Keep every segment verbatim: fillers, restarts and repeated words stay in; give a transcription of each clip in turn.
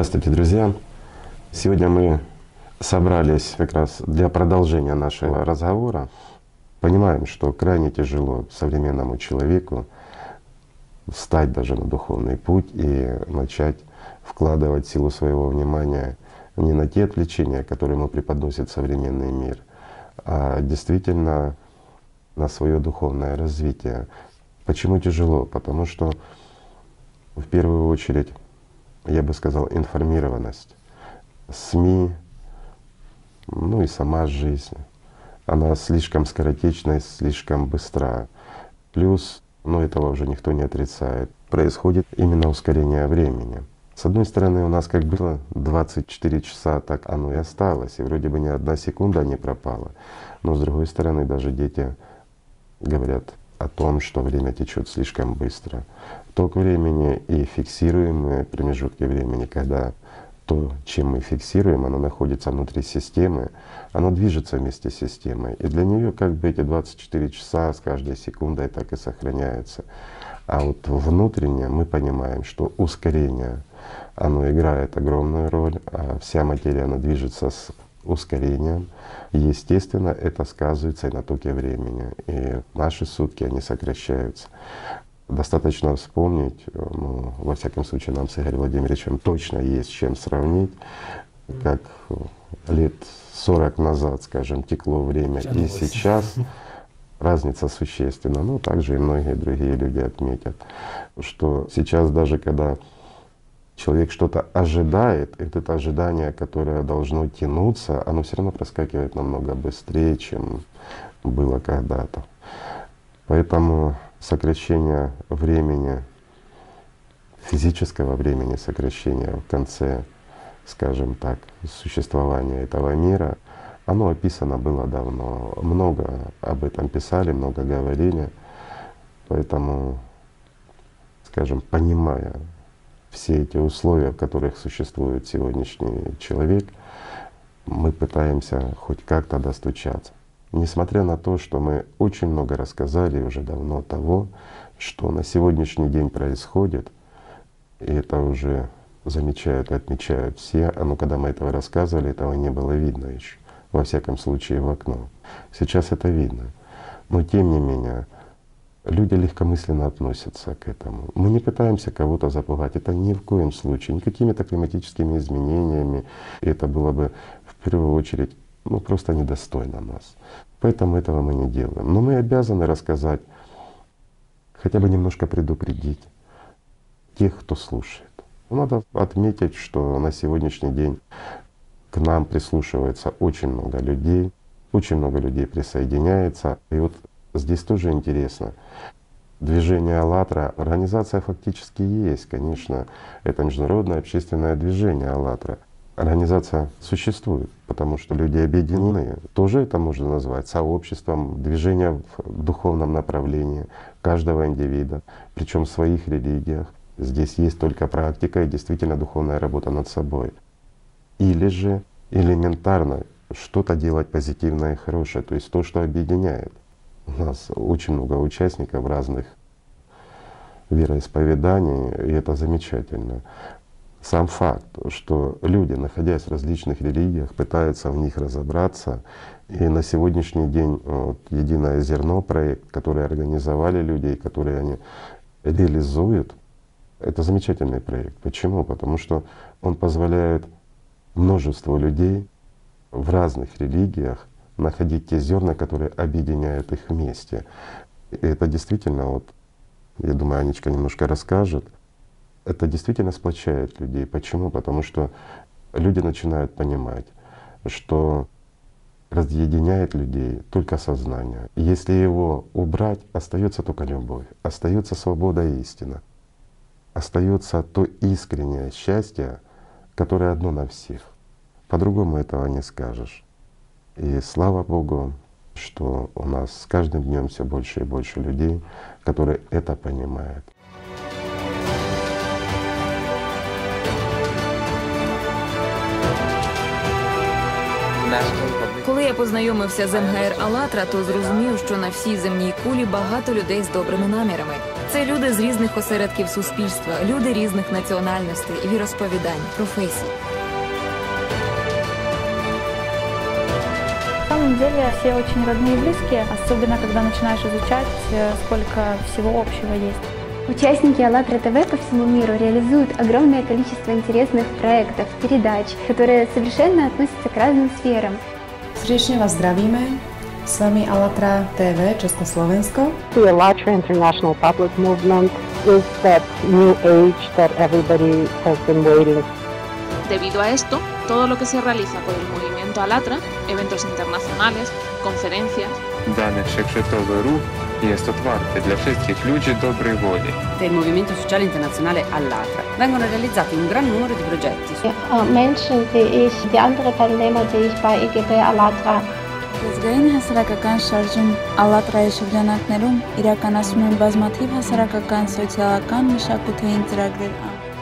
Здравствуйте, друзья! Сегодня мы собрались как раз для продолжения нашего разговора. Понимаем, что крайне тяжело современному человеку встать даже на духовный путь и начать вкладывать силу своего внимания не на те отвлечения, которые ему преподносит современный мир, а действительно на свое духовное развитие. Почему тяжело? Потому что в первую очередь, я бы сказал, информированность. СМИ, ну и сама жизнь, она слишком скоротечна и слишком быстра. Плюс, ну этого уже никто не отрицает, происходит именно ускорение времени. С одной стороны, у нас как было двадцать четыре часа, так оно и осталось, и вроде бы ни одна секунда не пропала. Но с другой стороны, даже дети говорят о том, что время течет слишком быстро. Ток времени и фиксируемые промежутки времени, когда то, чем мы фиксируем, оно находится внутри системы, оно движется вместе с системой. И для нее как бы эти двадцать четыре часа с каждой секундой так и сохраняются. А вот внутренне мы понимаем, что ускорение, оно играет огромную роль, а вся материя, она движется с ускорением. И естественно, это сказывается и на токе времени. И наши сутки, они сокращаются. Достаточно вспомнить, ну, во всяком случае, нам с Игорем Владимировичем точно есть с чем сравнить, как лет сорок назад, скажем, текло время, и сейчас разница существенна. Ну, также и многие другие люди отметят, что сейчас даже когда человек что-то ожидает, и это ожидание, которое должно тянуться, оно все равно проскакивает намного быстрее, чем было когда-то. Поэтому сокращение времени, физического времени, сокращение в конце, скажем так, существования этого мира, оно описано было давно. Много об этом писали, много говорили. Поэтому, скажем, понимая все эти условия, в которых существует сегодняшний человек, мы пытаемся хоть как-то достучаться. Несмотря на то, что мы очень много рассказали уже давно того, что на сегодняшний день происходит, и это уже замечают и отмечают все, а ну когда мы этого рассказывали, этого не было видно еще, во всяком случае в окно. Сейчас это видно. Но тем не менее, люди легкомысленно относятся к этому. Мы не пытаемся кого-то запугать, это ни в коем случае, не какими-то климатическими изменениями. И это было бы в первую очередь ну просто недостойно нас. Поэтому этого мы не делаем. Но мы обязаны рассказать, хотя бы немножко предупредить тех, кто слушает. Надо отметить, что на сегодняшний день к нам прислушивается очень много людей, очень много людей присоединяется. И вот здесь тоже интересно. Движение «АЛЛАТРА», организация фактически есть, конечно, это международное общественное движение «АЛЛАТРА». Организация существует, потому что люди объединены. Тоже это можно назвать сообществом, движение в духовном направлении каждого индивида, причем в своих религиях. Здесь есть только практика и действительно духовная работа над собой. Или же элементарно что-то делать позитивное и хорошее, то есть то, что объединяет. У нас очень много участников разных вероисповеданий, и это замечательно. Сам факт, что люди, находясь в различных религиях, пытаются в них разобраться, и на сегодняшний день вот, «Единое зерно» проект, который организовали люди, которые они реализуют, это замечательный проект. Почему? Потому что он позволяет множеству людей в разных религиях находить те зерна, которые объединяют их вместе. И это действительно, вот, я думаю, Анечка немножко расскажет, это действительно сплочает людей. Почему? Потому что люди начинают понимать, что разъединяет людей только сознание. Если его убрать, остается только любовь, остается свобода и истина, остается то искреннее счастье, которое одно на всех. По-другому этого не скажешь. И слава Богу, что у нас с каждым днем все больше и больше людей, которые это понимают. National Public Коли я познайомився з ем ге ер «АЛЛАТРА», то зрозумів, що на всій земній кулі багато людей з добрими намірами. Це люди з різних осередків суспільства, люди різних національностей, віросповідань, професій. На самом деле все очень родные и близкие, особенно когда начинаешь изучать, сколько всего общего есть. Участники «АЛЛАТРА ТВ» по всему миру реализуют огромное количество интересных проектов, передач, которые совершенно относятся к разным сферам. Srdečne vás zdravíme. S vami «АЛЛАТРА ТВ» Československo. The «АЛЛАТРА International Public Movement is that new age that everybody has been waiting. Debido a esto, todo lo que se realiza por el movimiento «АЛЛАТРА», eventos internacionales, conferencias, Dane wszechświatowy ruch jest otwarty dla wszystkich ludzi dobrej woli. Del Movimento Sociale Internazionale «АЛЛАТРА» vengono realizzati un gran numero di progetti. Menschen, die ich, die andere Teilnehmer, die ich bei ኢ ջի բի «ԱΛԼԱՏՐԱ» Ազգային հասարակական շարժում «ԱԼԼԱՏՐԱ»-ի շրջանակներում իրականացնում են բազմաթիվ հասարակական, սոցիալական, մշակութային ծրագրեր։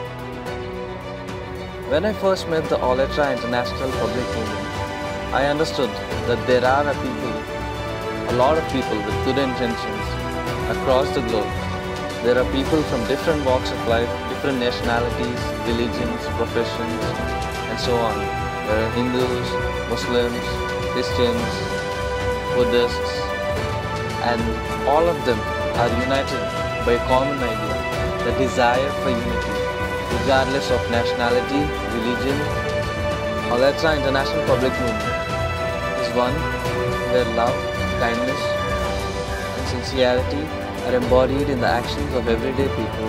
When I first met the «ԱΛＬԱΤRΑ International Public Movement, I understood that there are a people, a lot of people with good intentions across the globe. There are people from different walks of life, different nationalities, religions, professions, and so on. There are Hindus, Muslims, Christians, Buddhists, and all of them are united by a common idea, the desire for unity, regardless of nationality, religion. «АЛЛАТРА International Public Movement is one where love, kindness, and sincerity are embodied in the actions of everyday people.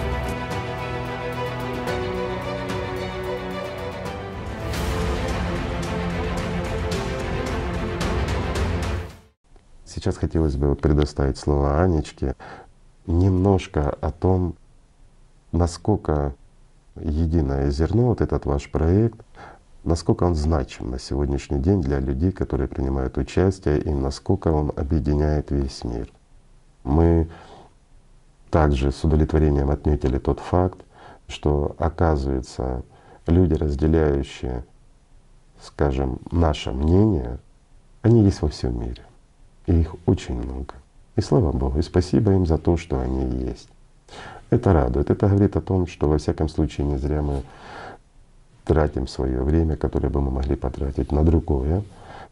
Сейчас хотелось бы вот предоставить слово Анечке немножко о том, насколько «Единое зерно», вот этот ваш проект, насколько он значим на сегодняшний день для людей, которые принимают участие, и насколько он объединяет весь мир. Мы также с удовлетворением отметили тот факт, что, оказывается, люди, разделяющие, скажем, наше мнение, они есть во всем мире. И их очень много. И слава Богу, и спасибо им за то, что они есть. Это радует. Это говорит о том, что во всяком случае не зря мы тратим свое время, которое бы мы могли потратить на другое,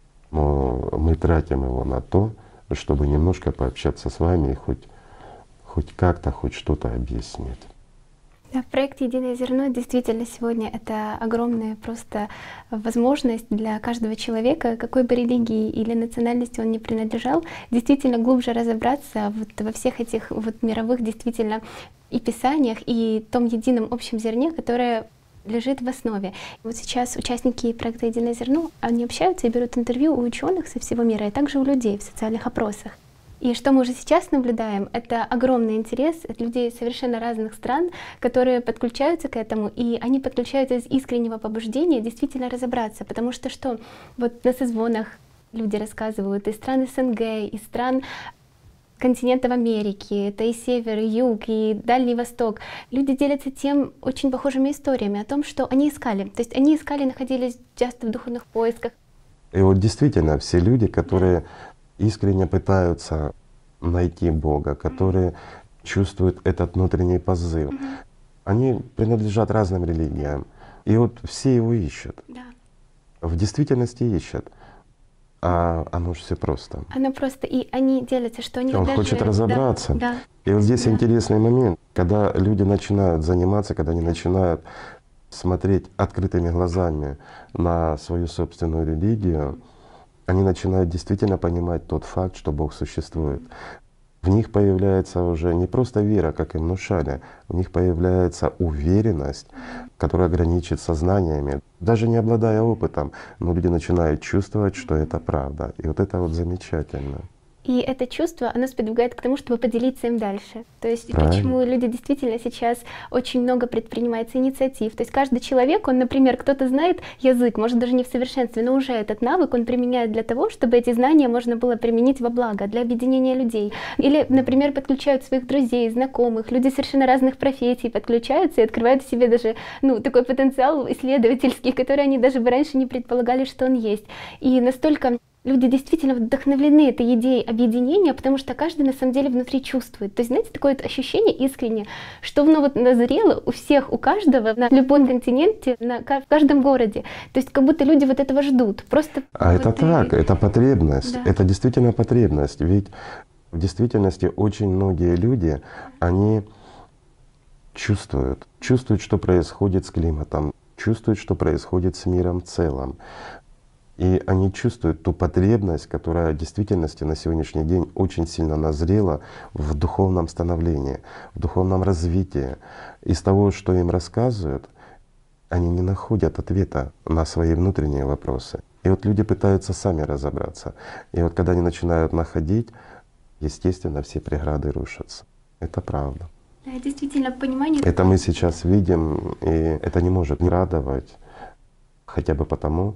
но мы тратим его на то, чтобы немножко пообщаться с вами и хоть, хоть как-то, хоть что-то объяснить. Да, проект «Единое зерно» действительно сегодня это огромная просто возможность для каждого человека, какой бы религии или национальности он ни принадлежал, действительно глубже разобраться вот во всех этих вот мировых действительно и писаниях, и том едином общем зерне, которое лежит в основе. Вот сейчас участники проекта «Единое зерно», они общаются и берут интервью у ученых со всего мира, и также у людей в социальных опросах. И что мы уже сейчас наблюдаем, это огромный интерес от людей совершенно разных стран, которые подключаются к этому, и они подключаются из искреннего побуждения действительно разобраться, потому что что? Вот на созвонах люди рассказывают из стран эс эн гэ, из стран континентов Америки, это и север, и юг, и Дальний Восток. Люди делятся тем очень похожими историями о том, что они искали. То есть они искали, находились часто в духовных поисках. И вот действительно все люди, которые искренне пытаются найти Бога, которые чувствуют этот внутренний позыв, mm-hmm. они принадлежат разным религиям. И вот все его ищут. Да. В действительности ищут. А оно же все просто. Оно просто, и они делятся, что они Он даже, хочет разобраться. Да, да. И вот здесь да. интересный момент, когда люди начинают заниматься, когда они начинают смотреть открытыми глазами на свою собственную религию, они начинают действительно понимать тот факт, что Бог существует. В них появляется уже не просто вера, как им внушали, у них появляется уверенность, которая граничит со знаниями. Даже не обладая опытом, но люди начинают чувствовать, что это правда. И вот это вот замечательно. И это чувство, оно сподвигает к тому, чтобы поделиться им дальше. То есть Правильно. почему люди действительно сейчас очень много предпринимается инициатив. То есть каждый человек, он, например, кто-то знает язык, может даже не в совершенстве, но уже этот навык он применяет для того, чтобы эти знания можно было применить во благо, для объединения людей. Или, например, подключают своих друзей, знакомых, люди совершенно разных профессий подключаются и открывают в себе даже ну, такой потенциал исследовательский, который они даже бы раньше не предполагали, что он есть. И настолько люди действительно вдохновлены этой идеей объединения, потому что каждый на самом деле внутри чувствует. То есть, знаете, такое вот ощущение искренне, что ну, вот назрело у всех, у каждого, на любом континенте, на, в каждом городе. То есть как будто люди вот этого ждут. Просто а вот это и... так, это потребность, Да. это действительно потребность. Ведь в действительности очень многие люди, они чувствуют, чувствуют, что происходит с климатом, чувствуют, что происходит с миром в целом. И они чувствуют ту потребность, которая в действительности на сегодняшний день очень сильно назрела в духовном становлении, в духовном развитии. Из того, что им рассказывают, они не находят ответа на свои внутренние вопросы. И вот люди пытаются сами разобраться. И вот когда они начинают находить, естественно, все преграды рушатся. Это правда. Да, действительно, понимание. Это мы сейчас видим, и это не может не радовать, хотя бы потому,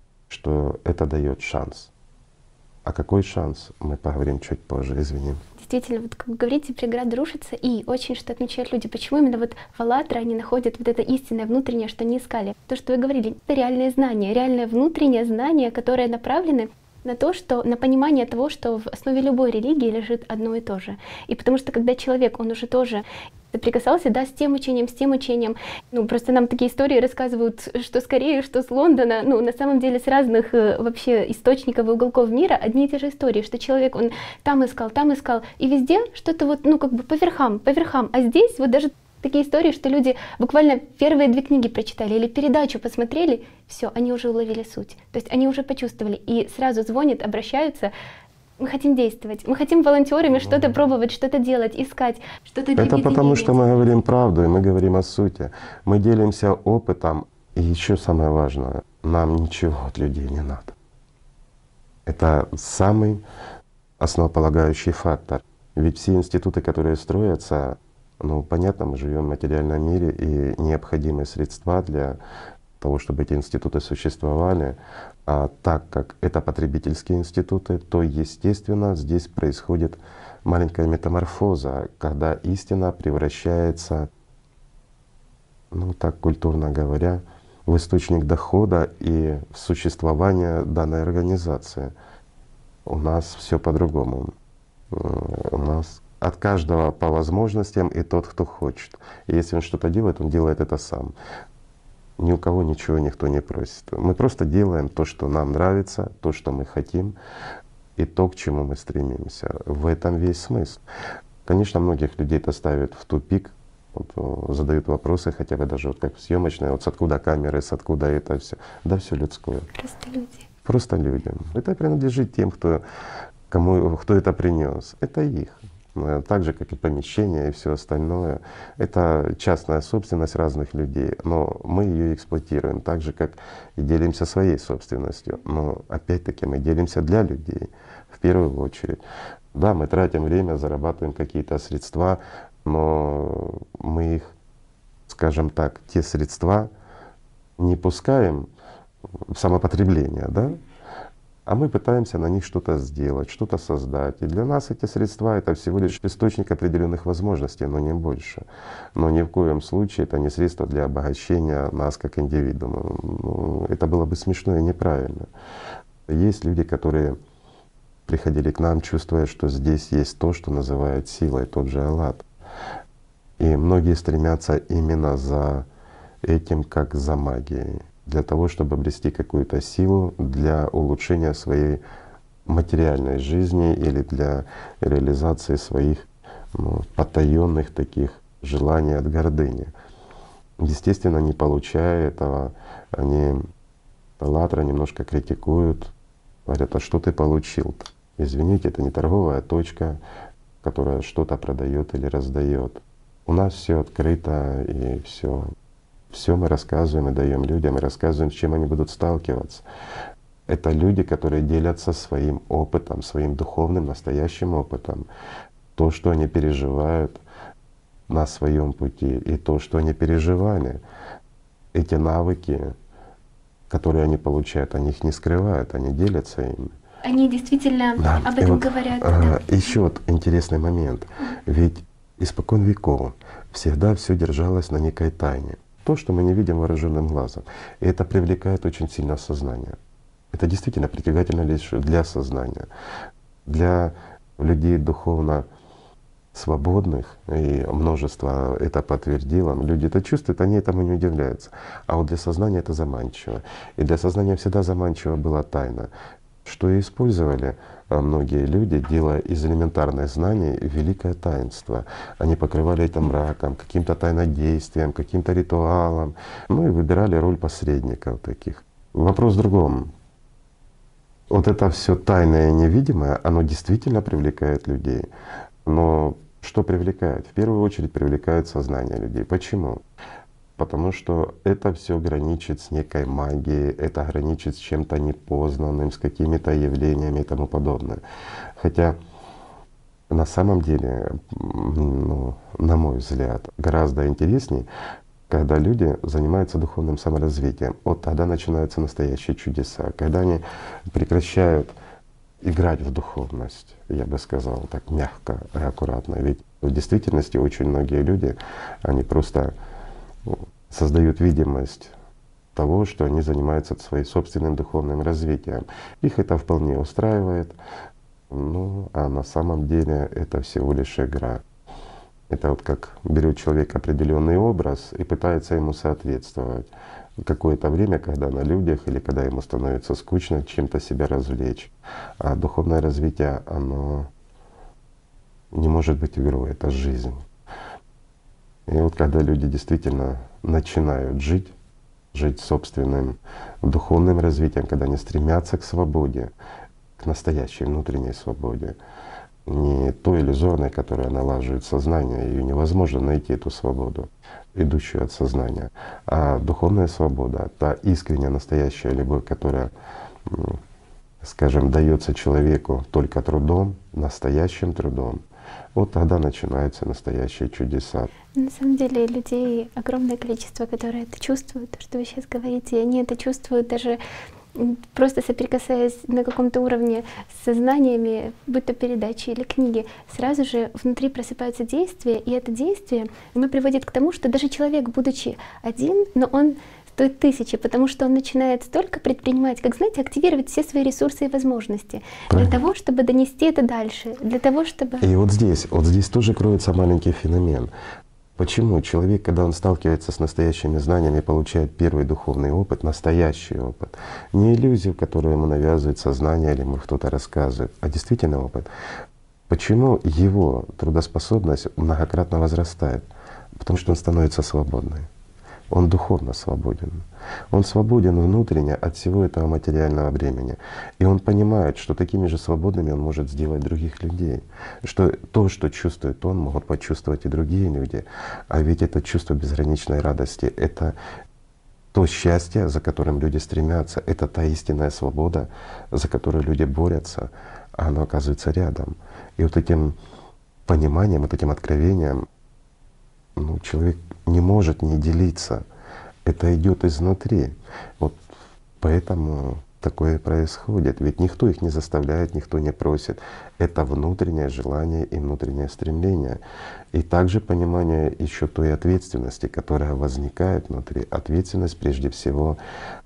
что это дает шанс. А какой шанс, мы поговорим чуть позже, извини. Действительно, вот как вы говорите, преграды рушатся, и очень что отмечают люди, почему именно вот в «АЛЛАТРА» они находят вот это истинное внутреннее, что они искали. То, что вы говорили, это реальные знания, реальное внутреннее знание, которое направлены на то, что на понимание того, что в основе любой религии лежит одно и то же. И потому что когда человек, он уже тоже соприкасался, да, с тем учением, с тем учением. Ну, просто нам такие истории рассказывают, что с Кореи, что с Лондона, ну, на самом деле с разных э, вообще источников и уголков мира одни и те же истории, что человек, он там искал, там искал, и везде что-то вот, ну, как бы по верхам, по верхам. А здесь вот даже такие истории, что люди буквально первые две книги прочитали или передачу посмотрели, все, они уже уловили суть. То есть они уже почувствовали и сразу звонят, обращаются. Мы хотим действовать, мы хотим волонтерами что-то пробовать, что-то делать, искать, что-то для Это потому, что мы говорим правду, и мы говорим о сути. Мы делимся опытом, и еще самое важное, нам ничего от людей не надо. Это самый основополагающий фактор. Ведь все институты, которые строятся, ну понятно, мы живем в материальном мире, и необходимы средства для того, чтобы эти институты существовали. А так как это потребительские институты, то естественно здесь происходит маленькая метаморфоза, когда истина превращается, ну так культурно говоря, в источник дохода и в существование данной организации. У нас все по-другому. У нас от каждого по возможностям и тот, кто хочет. И если он что-то делает, он делает это сам. Ни у кого ничего никто не просит. Мы просто делаем то, что нам нравится, то, что мы хотим, и то, к чему мы стремимся. В этом весь смысл. Конечно, многих людей это ставит в тупик, вот, задают вопросы, хотя бы даже вот как в съемочной, вот с откуда камеры, с откуда это все. Да все людское. Просто люди. Просто людям. Это принадлежит тем, кто, кому, кто это принес. Это их. Так же, как и помещение и все остальное. Это частная собственность разных людей, но мы ее эксплуатируем так же, как и делимся своей собственностью. Но опять-таки мы делимся для людей в первую очередь. Да, мы тратим время, зарабатываем какие-то средства, но мы их, скажем так, те средства не пускаем в самопотребление, да? А мы пытаемся на них что-то сделать, что-то создать. И для нас эти средства — это всего лишь источник определенных возможностей, но не больше. Но ни в коем случае это не средство для обогащения нас как индивидуума. Ну, это было бы смешно и неправильно. Есть люди, которые приходили к нам, чувствуя, что здесь есть то, что называют силой, тот же АЛЛАТ. И многие стремятся именно за этим, как за магией, для того, чтобы обрести какую-то силу для улучшения своей материальной жизни или для реализации своих ну, потаенных таких желаний от гордыни. Естественно, не получая этого, они «АЛЛАТРА» немножко критикуют, говорят: а что ты получил-то? Извините, это не торговая точка, которая что-то продает или раздает. У нас все открыто и все. Все мы рассказываем и даем людям, и рассказываем, с чем они будут сталкиваться. Это люди, которые делятся своим опытом, своим духовным, настоящим опытом. То, что они переживают на своем пути, и то, что они переживали, эти навыки, которые они получают, они их не скрывают, они делятся ими. Они действительно Да. об И этом вот, говорят. а, Да. еще вот интересный момент. Ведь испокон веков всегда все держалось на некой тайне. То, что мы не видим вооруженным глазом. И это привлекает очень сильно сознание. Это действительно притягательно лишь для сознания. Для людей духовно свободных, и множество это подтвердило, люди это чувствуют, они этому не удивляются. А вот для сознания это заманчиво. И для сознания всегда заманчиво была тайна, что и использовали многие люди, делая из элементарных знаний великое таинство. Они покрывали это мраком, каким-то тайнодействием, каким-то ритуалом, ну и выбирали роль посредников таких. Вопрос в другом. Вот это все тайное и невидимое, оно действительно привлекает людей. Но что привлекает? В первую очередь привлекает сознание людей. Почему? Потому что это все граничит с некой магией, это граничит с чем-то непознанным, с какими-то явлениями и тому подобное. Хотя на самом деле, ну, на мой взгляд, гораздо интереснее, когда люди занимаются духовным саморазвитием. Вот тогда начинаются настоящие чудеса, когда они прекращают играть в духовность, я бы сказал так мягко и аккуратно. Ведь в действительности очень многие люди, они просто создают видимость того, что они занимаются своим собственным духовным развитием. Их это вполне устраивает, ну а на самом деле это всего лишь игра. Это вот как берет человек определенный образ и пытается ему соответствовать. Какое-то время, когда на людях или когда ему становится скучно, чем-то себя развлечь. А духовное развитие, оно не может быть игрой, это жизнь. И вот когда люди действительно начинают жить, жить собственным духовным развитием, когда они стремятся к свободе, к настоящей внутренней свободе, не той иллюзорной, которая налаживает сознание, ее невозможно найти, эту свободу, идущую от сознания. А духовная свобода, та искренняя, настоящая любовь, которая, скажем, дается человеку только трудом, настоящим трудом, вот тогда начинаются настоящие чудеса. На самом деле людей огромное количество, которые это чувствуют, то, что вы сейчас говорите, и они это чувствуют даже просто соприкасаясь на каком-то уровне с сознаниями, будь то передачи или книги, сразу же внутри просыпаются действия, и это действие оно приводит к тому, что даже человек, будучи один, но он стоит тысячи, потому что он начинает столько предпринимать, как, знаете, активировать все свои ресурсы и возможности. Правильно. Для того, чтобы донести это дальше, для того, чтобы… И вот здесь, вот здесь тоже кроется маленький феномен. Почему человек, когда он сталкивается с настоящими знаниями, получает первый духовный опыт, настоящий опыт, не иллюзию, которую ему навязывает сознание или ему кто-то рассказывает, а действительно опыт, почему его трудоспособность многократно возрастает? Потому что он становится свободным. Он духовно свободен. Он свободен внутренне от всего этого материального бремени. И он понимает, что такими же свободными он может сделать других людей. Что то, что чувствует он, могут почувствовать и другие люди. А ведь это чувство безграничной радости, это то счастье, за которым люди стремятся, это та истинная свобода, за которую люди борются, а оно оказывается рядом. И вот этим пониманием, вот этим откровением, ну, человек не может не делиться. Это идет изнутри. Вот поэтому такое происходит. Ведь никто их не заставляет, никто не просит. Это внутреннее желание и внутреннее стремление. И также понимание еще той ответственности, которая возникает внутри. Ответственность прежде всего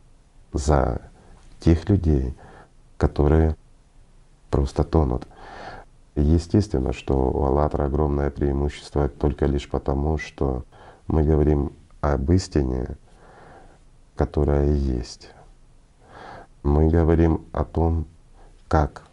за тех людей, которые просто тонут. Естественно, что у «АЛЛАТРА» огромное преимущество только лишь потому, что мы говорим об истине, которая есть. Мы говорим о том, как.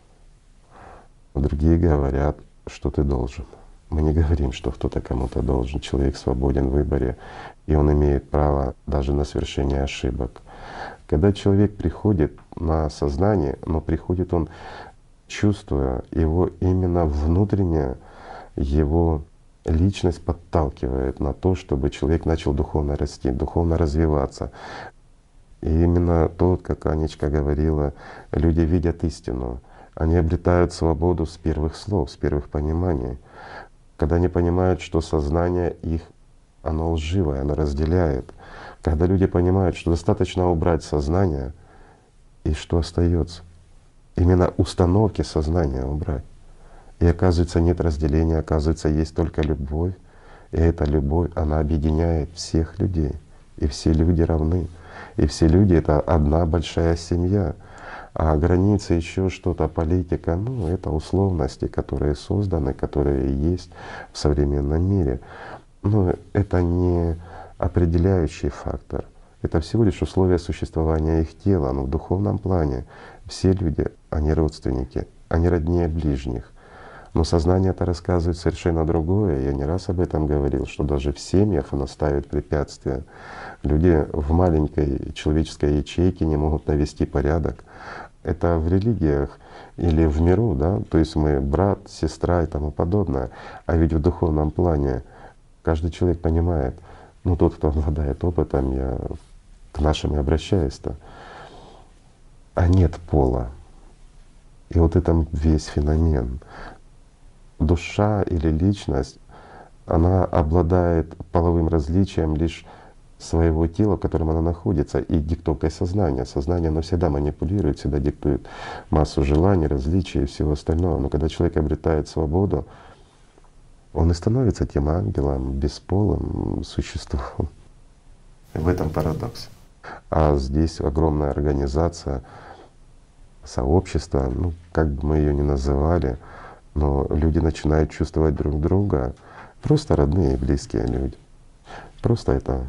Другие говорят, что ты должен. Мы не говорим, что кто-то кому-то должен. Человек свободен в выборе, и он имеет право даже на совершение ошибок. Когда человек приходит на сознание, но приходит он, чувствуя его именно внутренне, его личность подталкивает на то, чтобы человек начал духовно расти, духовно развиваться. И именно тот, как Анечка говорила, люди видят истину. Они обретают свободу с первых слов, с первых пониманий. Когда они понимают, что сознание их, оно лживое, оно разделяет. Когда люди понимают, что достаточно убрать сознание, и что остается? Именно установки сознания убрать. И оказывается, нет разделения, оказывается, есть только любовь. И эта любовь, она объединяет всех людей. И все люди равны. И все люди — это одна большая семья. А границы, еще что-то, политика, ну, это условности, которые созданы, которые есть в современном мире. Но это не определяющий фактор. Это всего лишь условия существования их тела. Но в духовном плане все люди, они родственники, они роднее ближних. Но сознание это рассказывает совершенно другое. Я не раз об этом говорил, что даже в семьях оно ставит препятствия. Люди в маленькой человеческой ячейке не могут навести порядок. Это в религиях или в миру, да, то есть мы брат, сестра и тому подобное. А ведь в духовном плане каждый человек понимает, ну тот, кто обладает опытом, я к нашим и обращаюсь-то, а нет пола. И вот это весь феномен. Душа или личность, она обладает половым различием лишь своего тела, в котором она находится, и диктовкой сознания. Сознание, оно всегда манипулирует, всегда диктует массу желаний, различий и всего остального. Но когда человек обретает свободу, он и становится тем ангелом, бесполым существом. И в этом парадокс. А здесь огромная организация, сообщество, ну как бы мы ее ни называли, но люди начинают чувствовать друг друга, просто родные и близкие люди. Просто это,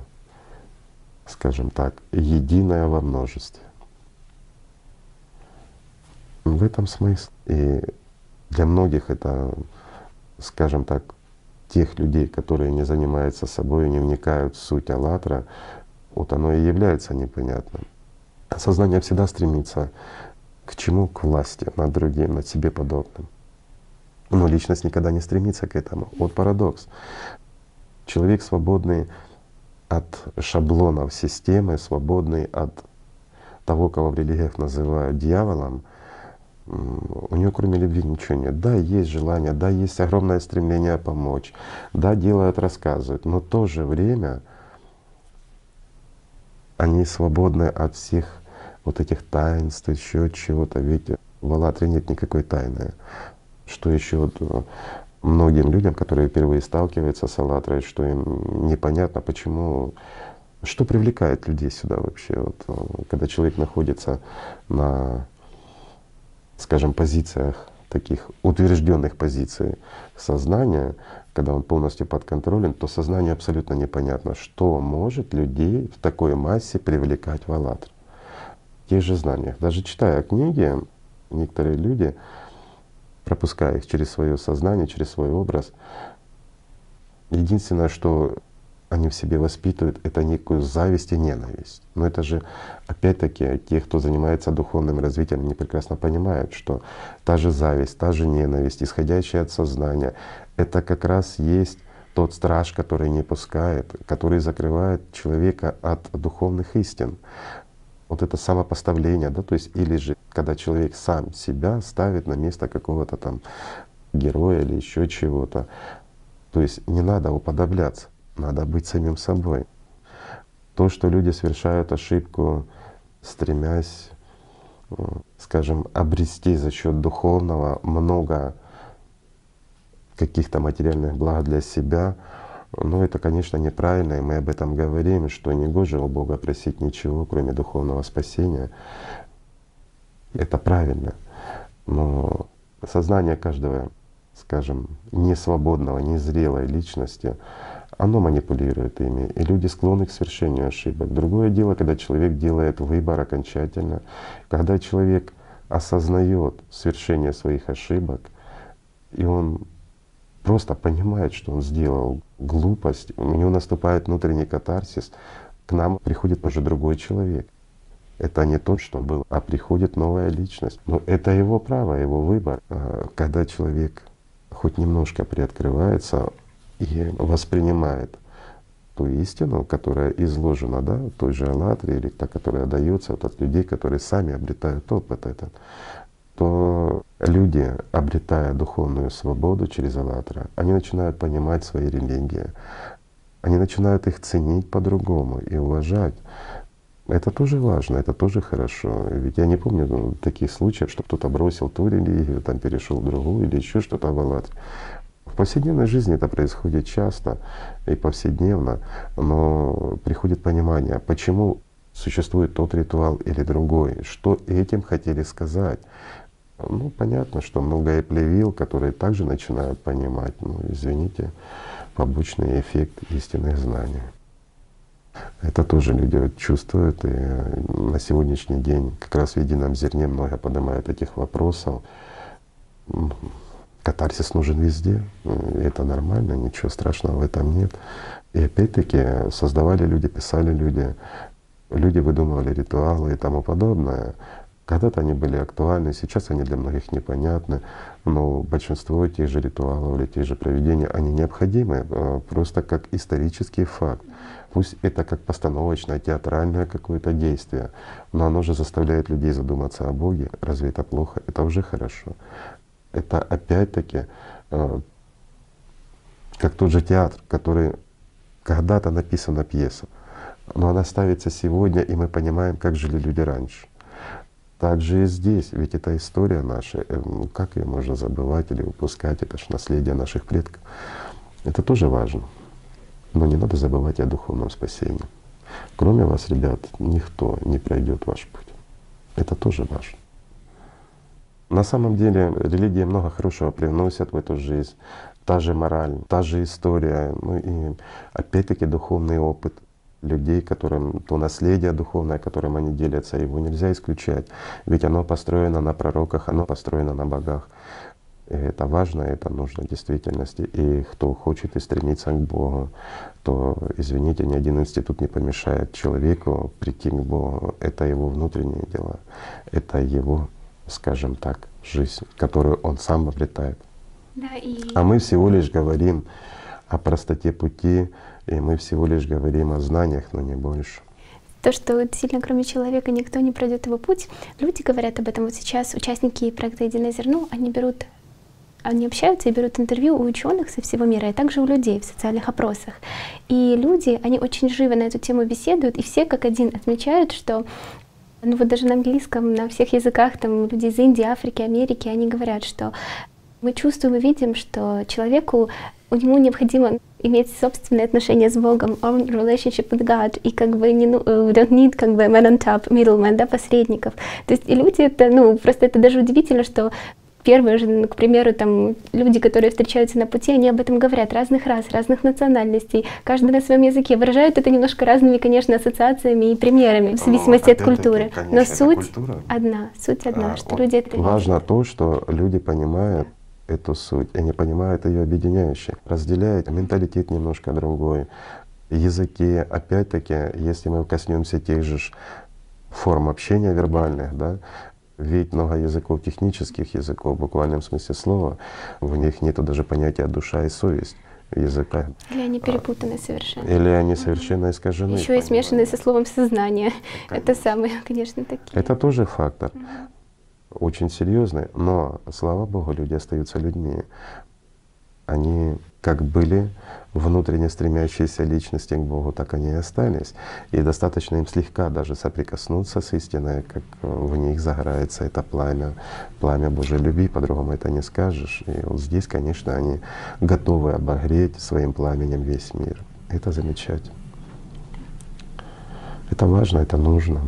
скажем так, единое во множестве. В этом смысл. И для многих это, скажем так, тех людей, которые не занимаются собой, не вникают в суть «АЛЛАТРА», вот оно и является непонятным. Сознание всегда стремится к чему? К власти над другим, над себе подобным. Но личность никогда не стремится к этому. Вот парадокс. Человек, свободный от шаблонов системы, свободный от того, кого в религиях называют дьяволом, у него кроме любви ничего нет. Да, есть желание, да, есть огромное стремление помочь, да, делают, рассказывают, но в то же время они свободны от всех вот этих таинств, еще чего-то. Ведь в «АЛЛАТРе» нет никакой тайны. Что еще вот многим людям, которые впервые сталкиваются с «АЛЛАТРой», что им непонятно, почему, что привлекает людей сюда вообще. Вот, когда человек находится на, скажем, позициях, таких утвержденных позиций сознания, когда он полностью подконтролен, то сознание абсолютно непонятно, что может людей в такой массе привлекать в «АЛЛАТРу». В тех же знаниях. Даже читая книги, некоторые люди, пропуская их через свое сознание, через свой образ, единственное, что они в себе воспитывают, это некую зависть и ненависть. Но это же опять-таки те, кто занимается духовным развитием, они прекрасно понимают, что та же зависть, та же ненависть, исходящая от сознания, это как раз есть тот страж, который не пускает, который закрывает человека от духовных истин. Вот это самопоставление, да, то есть или же когда человек сам себя ставит на место какого-то там героя или еще чего-то. То есть не надо уподобляться, надо быть самим собой. То, что люди совершают ошибку, стремясь, скажем, обрести за счет духовного много каких-то материальных благ для себя, ну это, конечно, неправильно, и мы об этом говорим, что не гоже у Бога просить ничего, кроме духовного спасения. Это правильно. Но сознание каждого, скажем, несвободного, незрелой личности, оно манипулирует ими, и люди склонны к совершению ошибок. Другое дело, когда человек делает выбор окончательно, когда человек осознает совершение своих ошибок, и он просто понимает, что он сделал глупость, у него наступает внутренний катарсис, к нам приходит уже другой человек. Это не тот, что был, а приходит новая личность. Но это его право, его выбор. Когда человек хоть немножко приоткрывается и воспринимает ту истину, которая изложена, да, в той же «АЛЛАТРАе», или та, которая дается вот от людей, которые сами обретают опыт этот, то люди, обретая духовную свободу через «АЛЛАТРА», они начинают понимать свои религии, они начинают их ценить по-другому и уважать. Это тоже важно, это тоже хорошо. Ведь я не помню ну, таких случаев, что кто-то бросил ту религию, там перешел в другую или еще что-то в «АЛЛАТРе». В повседневной жизни это происходит часто и повседневно, но приходит понимание, почему существует тот ритуал или другой, что этим хотели сказать. Ну, понятно, что много и плевил, которые также начинают понимать, ну, извините, побочный эффект истинных знаний. Это тоже люди вот чувствуют, и на сегодняшний день как раз в «Едином зерне» много поднимают этих вопросов. Катарсис нужен везде, это нормально, ничего страшного в этом нет. И опять-таки создавали люди, писали люди, люди выдумывали ритуалы и тому подобное. Когда-то они были актуальны, сейчас они для многих непонятны, но большинство тех же ритуалов или тех же проведений, они необходимы просто как исторический факт. Пусть это как постановочное, театральное какое-то действие, но оно же заставляет людей задуматься о Боге. Разве это плохо? Это уже хорошо. Это опять-таки как тот же театр, который когда-то написана пьеса, но она ставится сегодня, и мы понимаем, как жили люди раньше. Так же и здесь, ведь это история наша, ну, как ее можно забывать или упускать, это же наследие наших предков. Это тоже важно. Но не надо забывать о духовном спасении. Кроме вас, ребят, никто не пройдет ваш путь. Это тоже важно. На самом деле религии много хорошего привносят в эту жизнь. Та же мораль, та же история, ну и опять-таки духовный опыт людей, которым то наследие духовное, которым они делятся, его нельзя исключать. Ведь оно построено на пророках, оно построено на богах. И это важно, это нужно в действительности. И кто хочет и стремится к Богу, то, извините, ни один институт не помешает человеку прийти к Богу. Это его внутренние дела, это его, скажем так, жизнь, которую он сам обретает. Да, и... А мы всего лишь говорим о простоте пути, и мы всего лишь говорим о знаниях, но не больше. То, что действительно кроме человека никто не пройдет его путь, люди говорят об этом. Вот сейчас участники проекта «Единое зерно», они берут, они общаются и берут интервью у ученых со всего мира, и также у людей в социальных опросах. И люди, они очень живо на эту тему беседуют, и все как один отмечают, что ну вот даже на английском, на всех языках, там люди из Индии, Африки, Америки, они говорят, что мы чувствуем и видим, что человеку, у него необходимо иметь собственные отношения с Богом, own relationship with God, и как бы не, ну, we don't need как бы man on top, middleman, да, посредников. То есть и люди это, ну, просто это даже удивительно, что первые же, ну, к примеру, там люди, которые встречаются на пути, они об этом говорят, разных рас, разных национальностей, каждый на своем языке, выражают это немножко разными, конечно, ассоциациями и примерами, в зависимости ну, от культуры. Конечно, но суть культура. одна, суть одна, а, что люди это... Важно то, что люди понимают эту суть, они понимают ее объединяющей, разделяют менталитет немножко другой, языки, опять-таки, если мы коснемся тех же форм общения вербальных, да, ведь много языков, технических языков, в буквальном смысле слова, в них нету даже понятия душа и совесть языка. Или они перепутаны совершенно. Или они совершенно искажены. Еще и смешаны со словом сознание. Конечно. Это самые, конечно, такие. Это тоже фактор. Угу. Очень серьезный, но, слава Богу, люди остаются людьми. Они как были внутренне стремящиеся личности к Богу, так они и остались. И достаточно им слегка даже соприкоснуться с истиной, как в них загорается это пламя, пламя Божьей любви, по-другому это не скажешь. И вот здесь, конечно, они готовы обогреть своим пламенем весь мир. Это замечательно. Это важно, это нужно.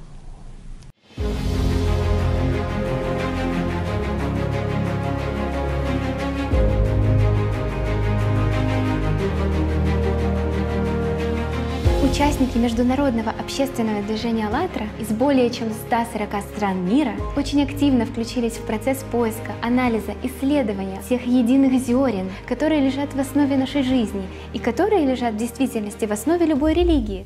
Участники международного общественного движения «АЛЛАТРА» из более чем ста сорока стран мира очень активно включились в процесс поиска, анализа, исследования всех единых зерен, которые лежат в основе нашей жизни и которые лежат в действительности в основе любой религии.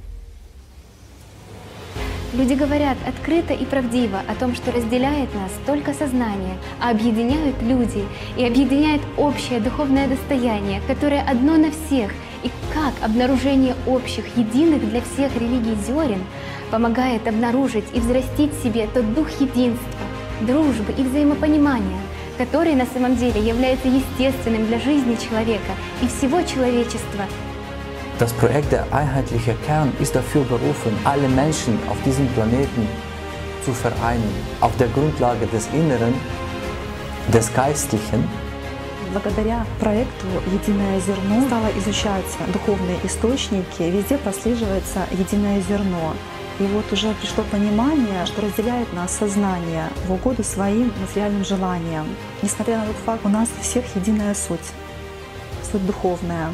Люди говорят открыто и правдиво о том, что разделяет нас только сознание, а объединяют люди и объединяет общее духовное достояние, которое одно на всех И как обнаружение общих, единых для всех религий зерен помогает обнаружить и взрастить в себе тот дух единства, дружбы и взаимопонимания, который на самом деле является естественным для жизни человека и всего человечества. Das Projekt der Einheitliche Kern ist dafür berufen, alle Menschen auf diesem Planeten zu vereinen, auf der Grundlage des Inneren, des Geistlichen. Благодаря проекту «Единое зерно» стало изучать духовные источники, везде прослеживается единое зерно. И вот уже пришло понимание, что разделяет нас сознание в угоду своим материальным желаниям. Несмотря на тот факт, у нас у всех единая суть, суть духовная.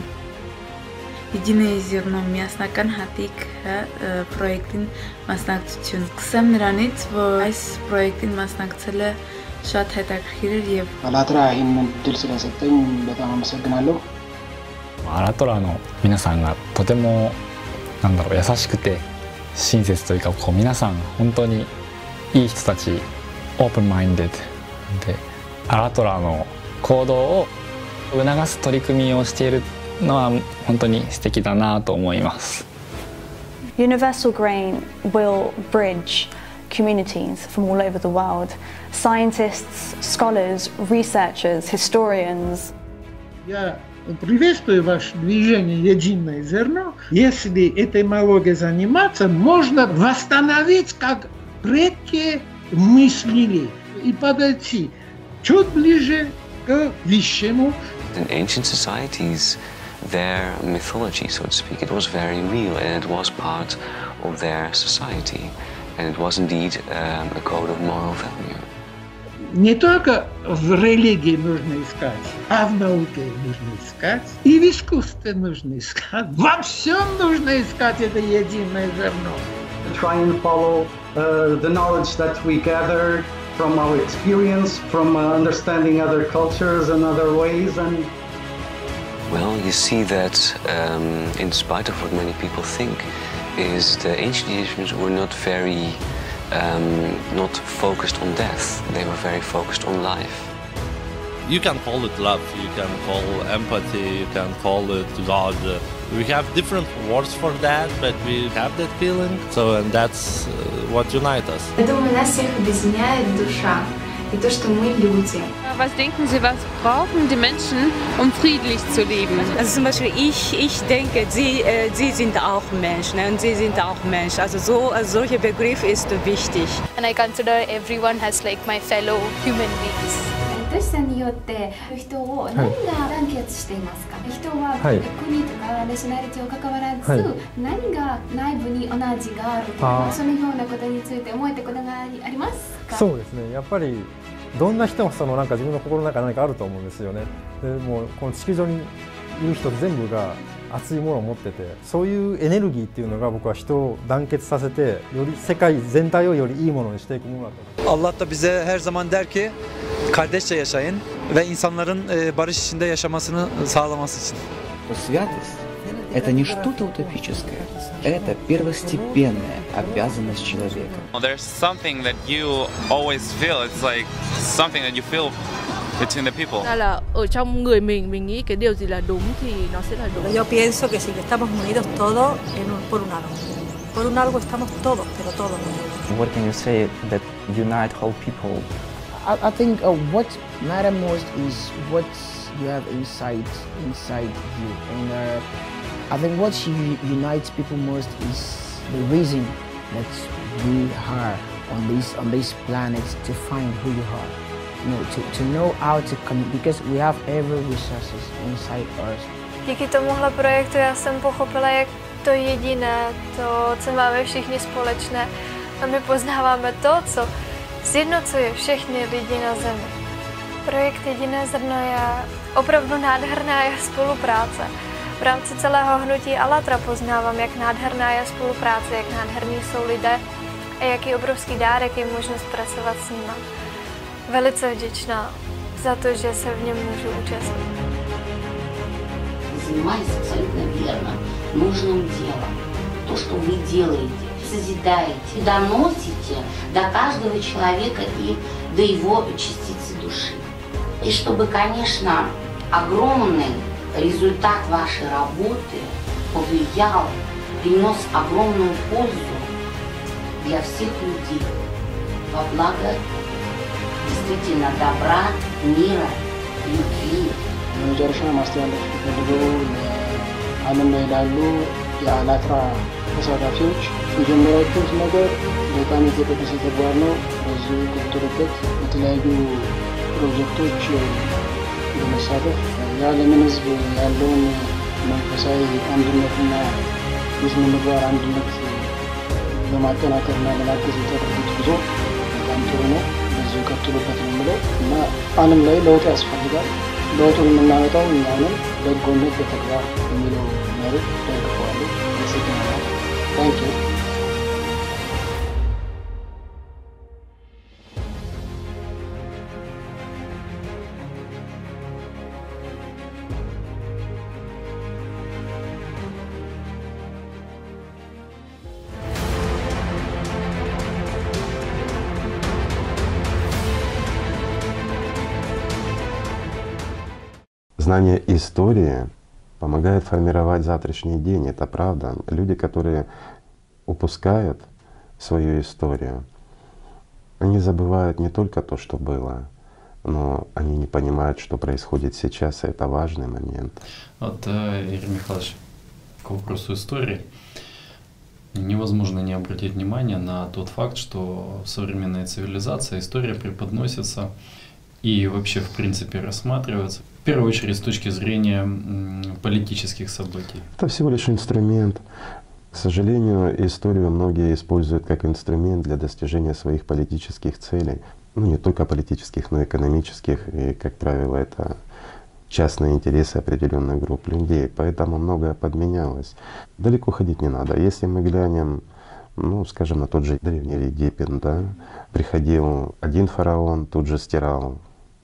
Единое зерно мяснаkan hati ke projektin masnak tüçün. Kısa miranit ve ice projektin masnak tele şat hatak hirir. Alatra ይህንን ድል ስለሰጠኝ በጣም አመሰግናለሁ። Alatraの皆さんがとてもなんだろう優しくて親切というかこう皆さん本当にいい人たちオープンマインデッドでAlatraの行動を促す取り組みをしているのは本当に素敵だなと思います。 Universal Grain will bridge communities from all over the world. Scientists, scholars, researchers, historians. Я приветствую ваше движение «Единое зерно». Если этой этимологией заниматься, можно восстановить, как предки мыслили, и подойти чуть ближе к высшему. In ancient societies, their mythology, so to speak, it was very real and it was part of their society. And it was indeed um, a code of moral value. Не только в религии нужно искать, а в науке нужно искать, и в искусстве нужно искать. Во всем нужно искать это единое зерно. Try and follow uh, the knowledge that we gather from our experience, from uh, understanding other cultures and other ways. And well, you see that um, in spite of what many people think, is the ancient Egyptians were not very, um, not focused on death. They were very focused on life. You can call it love, you can call empathy, you can call it God. We have different words for that, but we have that feeling. So, and that's uh, what unites us. Я думаю, нас всех объединяет душа и то, что мы люди. Was denken Sie, was brauchen die Menschen, um friedlich zu leben? Also zum Beispiel ich, ich denke, sie, äh, sie sind auch Mensch, ne? Und sie sind auch Mensch. Also so, also solcher Begriff ist wichtig. And I consider everyone as like my fellow human beings. 都市さんによって人を何が団結していますか、人は国とかナショナリティを関わらず、はい、何が内部に同じがあるとか、そのようなことについて思えたことがありますか？ そうですね、やっぱりどんな人もそのなんか自分の心の中に何かあると思うんですよね。でもうこの地球上にいる人全部が熱いものを持ってて、そういうエネルギーっていうのが僕は人を団結させて、より世界全体をよりいいものにしていくものだと。 Allah da bize her zaman der ki kardeşçe yaşayın ve insanların barış içinde yaşamasını sağlaması için. Святость – это не что-то утопическое, это первостепенная обязанность человека. There's something that you always feel. It's like something that you feel between the people. Là ở trong người mình mình nghĩ cái điều gì là đúng thì nó sẽ là đúng. Yo pienso que si estamos unidos todos en un, por un algo. Por un algo estamos todos, pero todos unidos. What can you say that unite whole people? I, I think uh, what matters most is what you have inside inside you, and uh, I think what unites people most is the reason that we are on this on this planet to find who you are. You know, to, to know how to connect, because we have every resources inside us. Díky tomuhle projektu já jsem pochopila, jak to jediné, to, co máme všichni společné, a my poznáváme to, co sjednocuje všechny lidi na Zemi. Projekt Jediné zrno je opravdu nádherná je spolupráce. V rámci celého hnutí Allatra poznávám, jak nádherná je spolupráce, jak nádherní jsou lidé a jaký obrovský dárek je možnost pracovat s nimi. Velice vděčná za to, že se v něm můžu účastnit. Занимаясь абсолютно верно, нужным делом. То, что вы делаете, созидаете, доносите до каждого человека и до его частицы души. И чтобы, конечно, огромный результат вашей работы повлиял, принес огромную пользу для всех людей во благо действительно добра, мира, любви. በመጨረሻ ማስተላለፍ ፈልገው ዓለም ላይ ላሉ የአላትራ ተሳታፊዎች የጀመራችሁት ነገር በጣም የተቀደሰ ተግባር ነው። በዚሁ ቀጥሉበት። የተለያዩ ፕሮጀክቶች በመሳተፍ የዓለምን ሕዝብ ያለውን መንፈሳዊ አንድነትና የስነ ምግባር አንድነት ለማጠናከርና ለማገዝ የተደረጉት ጉዞ በጣም ጥሩ ነው። በዚሁ ቀጥሉበት ነው የምለው እና ዓለም ላይ ለውጥ ያስፈልጋል። ለውጡን የምናመጣው እኛንን በጎነት በተግባር የሚለው መርህ ደግፈዋለሁ። አመሰግናለሁ። ታንክ ዩ። Знание истории помогает формировать завтрашний день, это правда. Люди, которые упускают свою историю, они забывают не только то, что было, но они не понимают, что происходит сейчас, и это важный момент. Вот, Игорь Михайлович, к вопросу истории. Невозможно не обратить внимание на тот факт, что в современной цивилизации история преподносится и вообще в принципе рассматривается в первую очередь с точки зрения политических событий. Это всего лишь инструмент. К сожалению, историю многие используют как инструмент для достижения своих политических целей. Ну не только политических, но и экономических. И, как правило, это частные интересы определенных групп людей. Поэтому многое подменялось. Далеко ходить не надо. Если мы глянем, ну, скажем, на тот же древний Египет, да, приходил один фараон, тут же стирал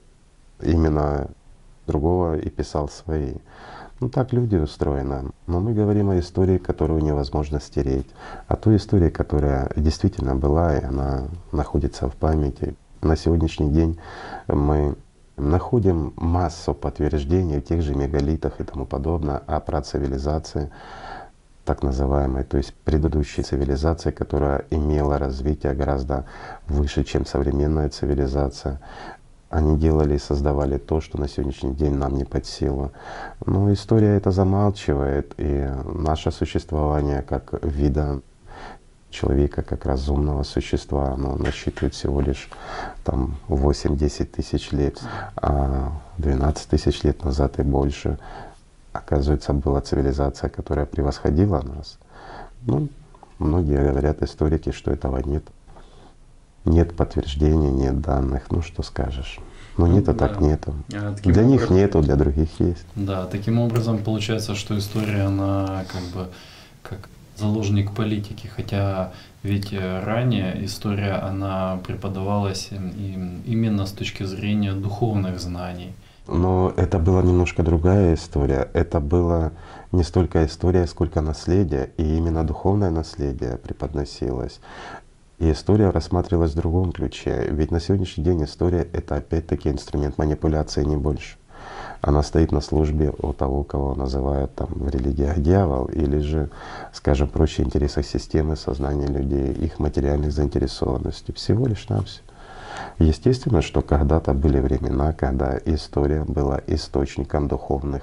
именно другого и писал свои. Ну так люди устроены. Но мы говорим о истории, которую невозможно стереть. О той истории, которая действительно была, и она находится в памяти. На сегодняшний день мы находим массу подтверждений в тех же мегалитах и тому подобное о працивилизации, так называемой, то есть предыдущей цивилизации, которая имела развитие гораздо выше, чем современная цивилизация. Они делали и создавали то, что на сегодняшний день нам не под силу. Но история это замалчивает, и наше существование как вида человека, как разумного существа, оно насчитывает всего лишь там восемь-десять тысяч лет, а двенадцать тысяч лет назад и больше, оказывается, была цивилизация, которая превосходила нас. Ну, многие говорят, историки, что этого нет. Нет подтверждений, нет данных, ну что скажешь. Но ну, нету, да. Так нету. А, для образом, них нету, для других есть. Да, таким образом получается, что история, она как бы как заложник политики, хотя ведь ранее история, она преподавалась им именно с точки зрения духовных знаний. Но это была немножко другая история. Это была не столько история, сколько наследие, и именно духовное наследие преподносилось. И история рассматривалась в другом ключе. Ведь на сегодняшний день история — это опять-таки инструмент манипуляции, не больше. Она стоит на службе у того, кого называют там в религиях дьявол, или же, скажем проще, интересах системы, сознания людей, их материальных заинтересованностей. Всего лишь навсего. Естественно, что когда-то были времена, когда история была источником духовных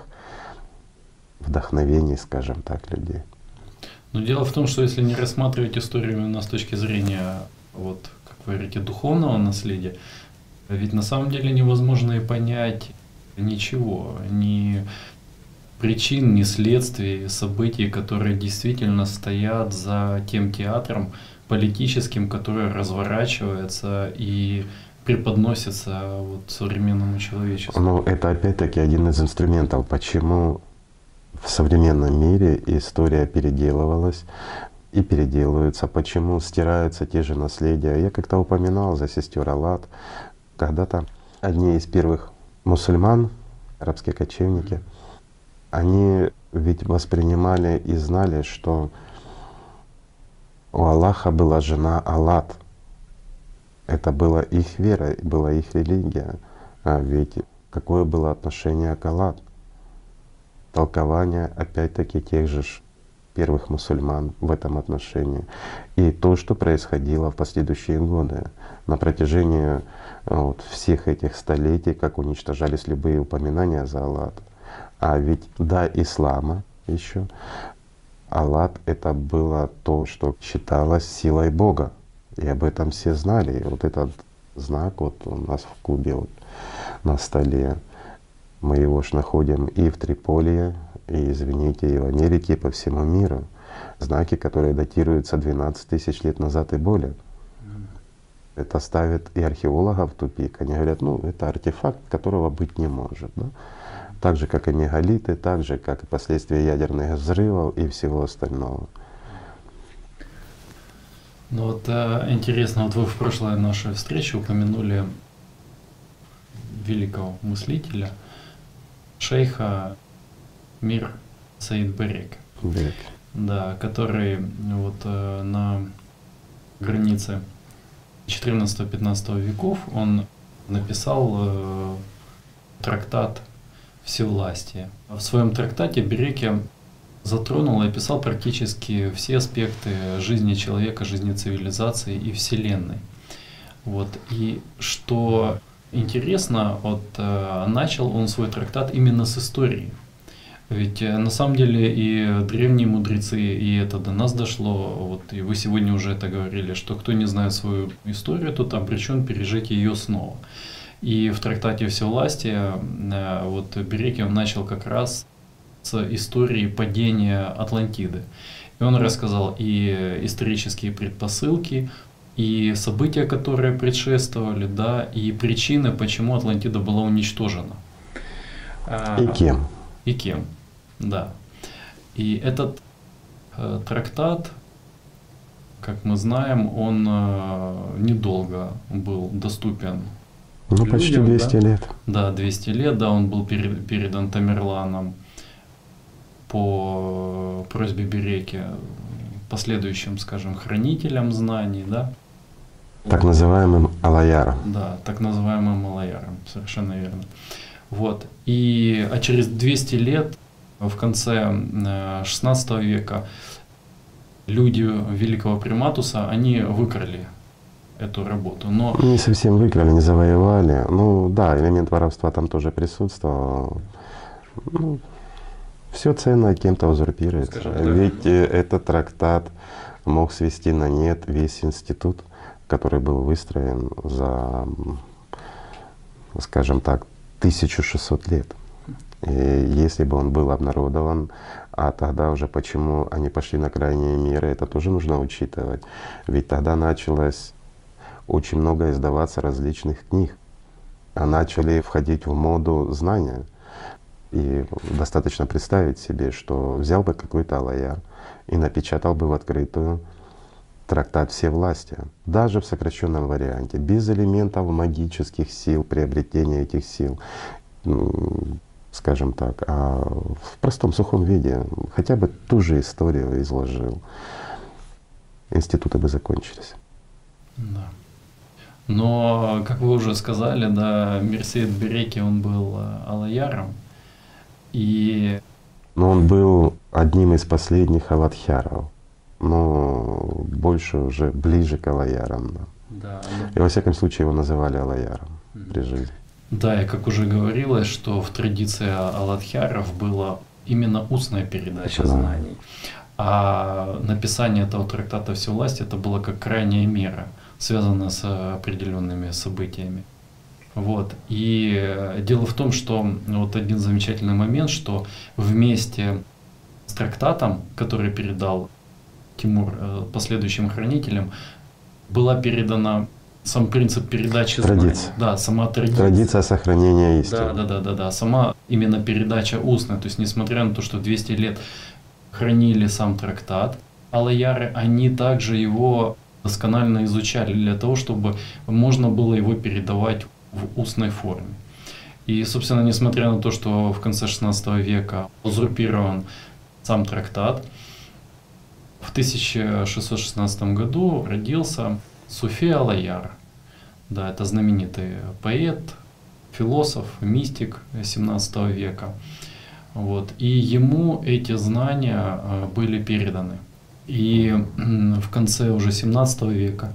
вдохновений, скажем так, людей. Но дело в том, что если не рассматривать историю именно с точки зрения, вот, как вы говорите, духовного наследия, ведь на самом деле невозможно и понять ничего, ни причин, ни следствий, событий, которые действительно стоят за тем театром политическим, который разворачивается и преподносится вот современному человечеству. Но это опять-таки один из инструментов, почему в современном мире история переделывалась и переделывается, почему стираются те же наследия. Я как-то упоминал за сестер Аллат. Когда-то одни из первых мусульман, арабские кочевники, они ведь воспринимали и знали, что у Аллаха была жена Аллат. Это была их вера, была их религия. А ведь какое было отношение к Аллат? толкования опять-таки тех же первых мусульман в этом отношении. И то, что происходило в последующие годы на протяжении вот, всех этих столетий, как уничтожались любые упоминания за Аллат. А ведь до ислама еще Аллат — это было то, что считалось силой Бога. И об этом все знали. И вот этот знак вот у нас в клубе вот, на столе. Мы его ж находим и в Триполи, и, извините, и в Америке, и по всему миру. Знаки, которые датируются двенадцать тысяч лет назад и более. Это ставит и археологов в тупик. Они говорят, ну это артефакт, которого быть не может. Да? Так же, как и мегалиты, так же, как и последствия ядерных взрывов и всего остального. Ну вот э, интересно, вот вы в прошлой нашей встрече упомянули великого мыслителя, шейха Мир Саид Барек, Барек. Да, который вот э, на границе четырнадцатого-пятнадцатого веков он написал э, трактат «Всевластие». В своем трактате Береке затронул и описал практически все аспекты жизни человека, жизни цивилизации и Вселенной. Вот. И что интересно, вот, э, начал он свой трактат именно с истории. Ведь э, на самом деле и древние мудрецы, и это до нас дошло, вот, и вы сегодня уже это говорили, что кто не знает свою историю, тот обречен пережить ее снова. И в трактате «Всевластие» э, вот, Береке он начал как раз с истории падения Атлантиды. И он рассказал и исторические предпосылки, и события, которые предшествовали, да, и причины, почему Атлантида была уничтожена. И кем? И кем, да. И этот э, трактат, как мы знаем, он э, недолго был доступен. Ну, людям, почти двести да? лет. Да, двести лет, да, он был перед, передан Тамерланом по просьбе Береки, последующим, скажем, хранителям знаний, да. Так называемым алаяром. Да, так называемым алаяром, совершенно верно. Вот. И, а через двести лет, в конце шестнадцатого века, люди великого Приматуса, они выкрали эту работу. Но не совсем выкрали, не завоевали. Ну да, элемент воровства там тоже присутствовал. Ну, все ценное кем-то узурпируется. Ведь этот трактат мог свести на нет весь институт, который был выстроен за, скажем так, тысячу шестьсот лет. И если бы он был обнародован, а тогда уже почему они пошли на крайние меры, это тоже нужно учитывать. Ведь тогда началось очень много издаваться различных книг, а начали входить в моду знания. И достаточно представить себе, что взял бы какой-то алаяр и напечатал бы в открытую трактат «Всевластие», даже в сокращенном варианте, без элементов магических сил, приобретения этих сил, скажем так, а в простом сухом виде, хотя бы ту же историю изложил, институты бы закончились. Да. Но, как вы уже сказали, да, Мир Саид Береки, он был алаяром, и… Но он был одним из последних аватхяров, но больше уже ближе к алаярам. Да. Да, и во всяком случае его называли алаяром mm-hmm. при жизни. Да, и как уже говорилось, что в традиции аладхяров была именно устная передача да. знаний. А написание этого трактата «Всевластие» это было как крайняя мера, связанная с определенными событиями. Вот. И дело в том, что вот один замечательный момент, что вместе с трактатом, который передал Тимур последующим хранителям, была передана сам принцип передачи традиция. знаний. Да, сама традиция. Традиция сохранения истины. Да, да, да, да, да. Сама именно передача устная. То есть, несмотря на то, что двести лет хранили сам трактат, алаяры, они также его досконально изучали для того, чтобы можно было его передавать в устной форме. И, собственно, несмотря на то, что в конце шестнадцатого века узурпирован сам трактат, в тысяча шестьсот шестнадцатом году родился Суфи Алаяр. Да, это знаменитый поэт, философ, мистик семнадцатого века. Вот. И ему эти знания были переданы. И в конце уже семнадцатого века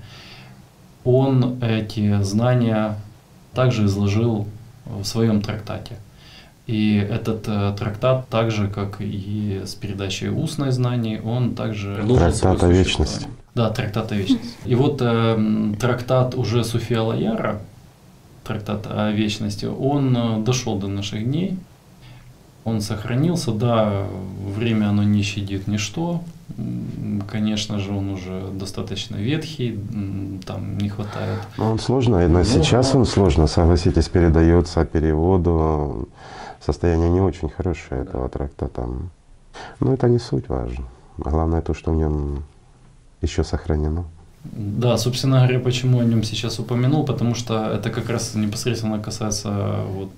он эти знания также изложил в своем трактате. И этот э, трактат, так же как и с передачей устной знаний, он также... Трактат о вечности. Да, трактат о вечности. И вот э, трактат уже Суфи Ал-Аяра, трактат о вечности, он э, дошел до наших дней. Он сохранился, да, время оно не щадит ничто. Конечно же, он уже достаточно ветхий, там не хватает. Он сложно, но сейчас он сложно, согласитесь, передается переводу. Состояние не очень хорошее этого трактата. Но это не суть важно. Главное то, что в нем еще сохранено. Да, собственно говоря, почему о нем сейчас упомянул, потому что это как раз непосредственно касается вот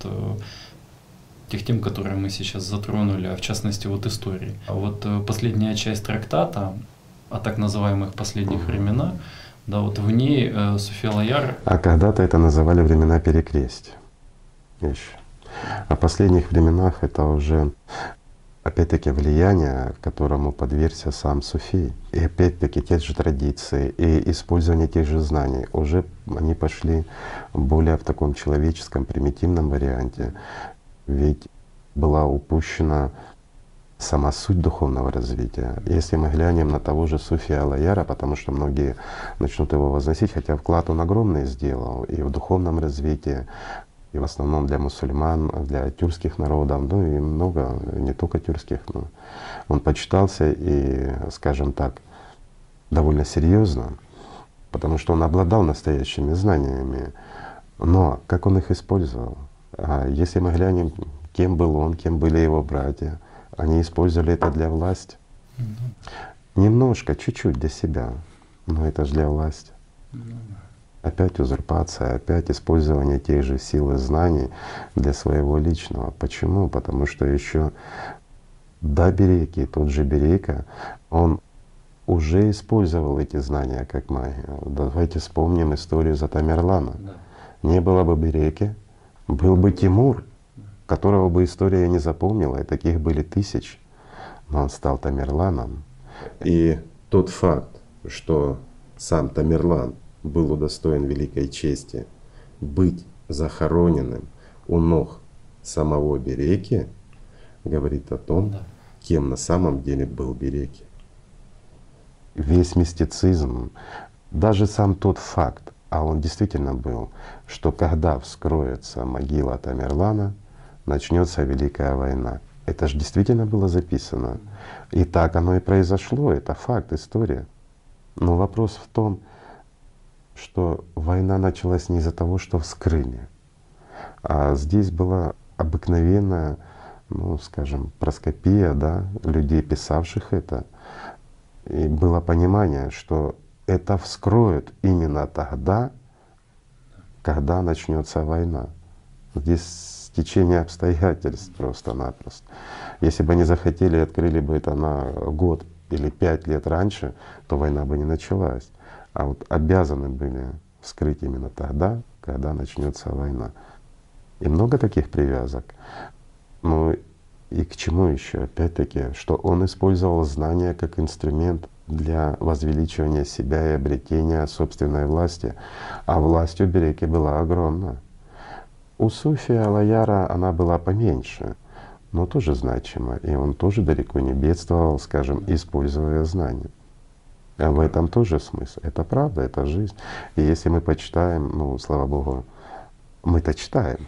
тех тем, которые мы сейчас затронули, а в частности вот истории. А вот последняя часть трактата о так называемых последних временах, да, вот в ней э, Суфи Ал-Аяр… А когда-то это называли времена перекрестия еще. О последних временах это уже опять-таки влияние, которому подвергся сам Суфий. И опять-таки те же традиции и использование тех же знаний. Уже они пошли более в таком человеческом, примитивном варианте. Ведь была упущена сама суть духовного развития. Если мы глянем на того же Суфи Ал-Аяра, потому что многие начнут его возносить, хотя вклад он огромный сделал и в духовном развитии, и в основном для мусульман, для тюркских народов, ну и много, не только тюркских, но он почитался и, скажем так, довольно серьезно, потому что он обладал настоящими знаниями. Но как он их использовал? А если мы глянем, кем был он, кем были его братья, они использовали это для власти. Mm-hmm. Немножко, чуть-чуть для себя, но это же для власти. Mm-hmm. Опять узурпация, опять использование тех же сил и знаний для своего личного. Почему? Потому что еще до Береки, тот же Берека, он уже использовал эти знания как магию. Давайте вспомним историю за Тамерлана. Да. Не было бы Береки, был бы Тимур, которого бы история не запомнила, и таких были тысячи, но он стал Тамерланом. И тот факт, что сам Тамерлан был удостоен великой чести быть захороненным у ног самого Береки, говорит о том, да. кем на самом деле был Береки. Весь мистицизм, даже сам тот факт, а он действительно был, что когда вскроется могила Тамерлана, начнется Великая война. Это же действительно было записано. И так оно и произошло, это факт, история. Но вопрос в том, что война началась не из-за того, что вскрыли, а здесь была обыкновенная, ну скажем, проскопия, да, людей, писавших это. И было понимание, что это вскроют именно тогда, когда начнется война. Здесь стечение обстоятельств просто-напросто. Если бы они захотели, открыли бы это на год или пять лет раньше, то война бы не началась. А вот обязаны были вскрыть именно тогда, когда начнется война. И много таких привязок. Ну и к чему еще? Опять-таки, что он использовал знания как инструмент для возвеличивания себя и обретения собственной власти. А власть у Береки была огромна. У Суфи Ал-Аяра она была поменьше, но тоже значима. И он тоже далеко не бедствовал, скажем, используя знания. А в этом тоже смысл. Это правда, это жизнь. И если мы почитаем, ну, слава Богу, мы-то читаем.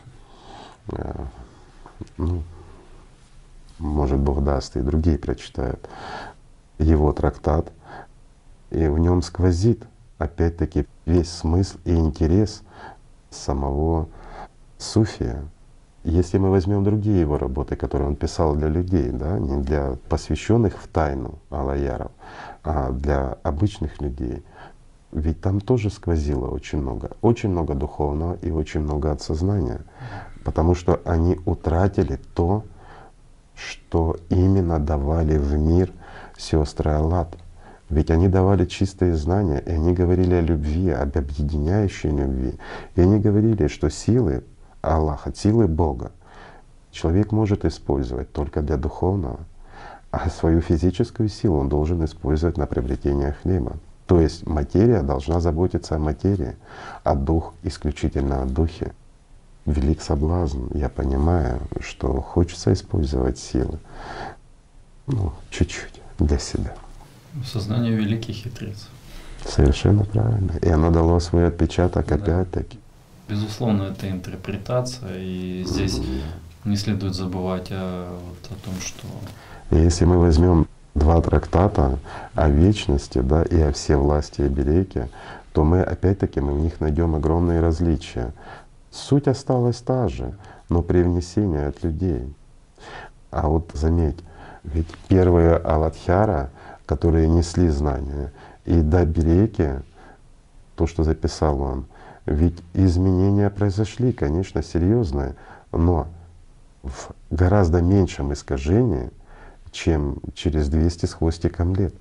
Ну, может, Бог даст, и другие прочитают его трактат, и в нем сквозит опять-таки весь смысл и интерес самого Суфия. Если мы возьмем другие его работы, которые он писал для людей, да, не для посвященных в тайну Ал-Аяров, а для обычных людей, ведь там тоже сквозило очень много, очень много духовного и очень много от сознания, потому что они утратили то, что именно давали в мир сестры Аллат. Ведь они давали чистые знания, и они говорили о любви, об объединяющей любви. И они говорили, что силы Аллаха, силы Бога человек может использовать только для духовного, а свою физическую силу он должен использовать на приобретение хлеба. То есть материя должна заботиться о материи, а дух исключительно о духе. Велик соблазн. Я понимаю, что хочется использовать силы, ну, чуть-чуть для себя. Сознание — великий хитрец. Совершенно правильно. И оно дало свой отпечаток, да, опять-таки. Безусловно, это интерпретация, и здесь не следует забывать о, вот, о том, что… Если мы возьмем два трактата о вечности, да, и о всевластии Береки, то мы опять-таки мы в них найдем огромные различия. Суть осталась та же, но привнесение от людей. А вот заметь, ведь первые Аладхьяра, которые несли знания, и до Береки, то, что записал он, ведь изменения произошли, конечно, серьезные, но в гораздо меньшем искажении, чем через двести с хвостиком лет.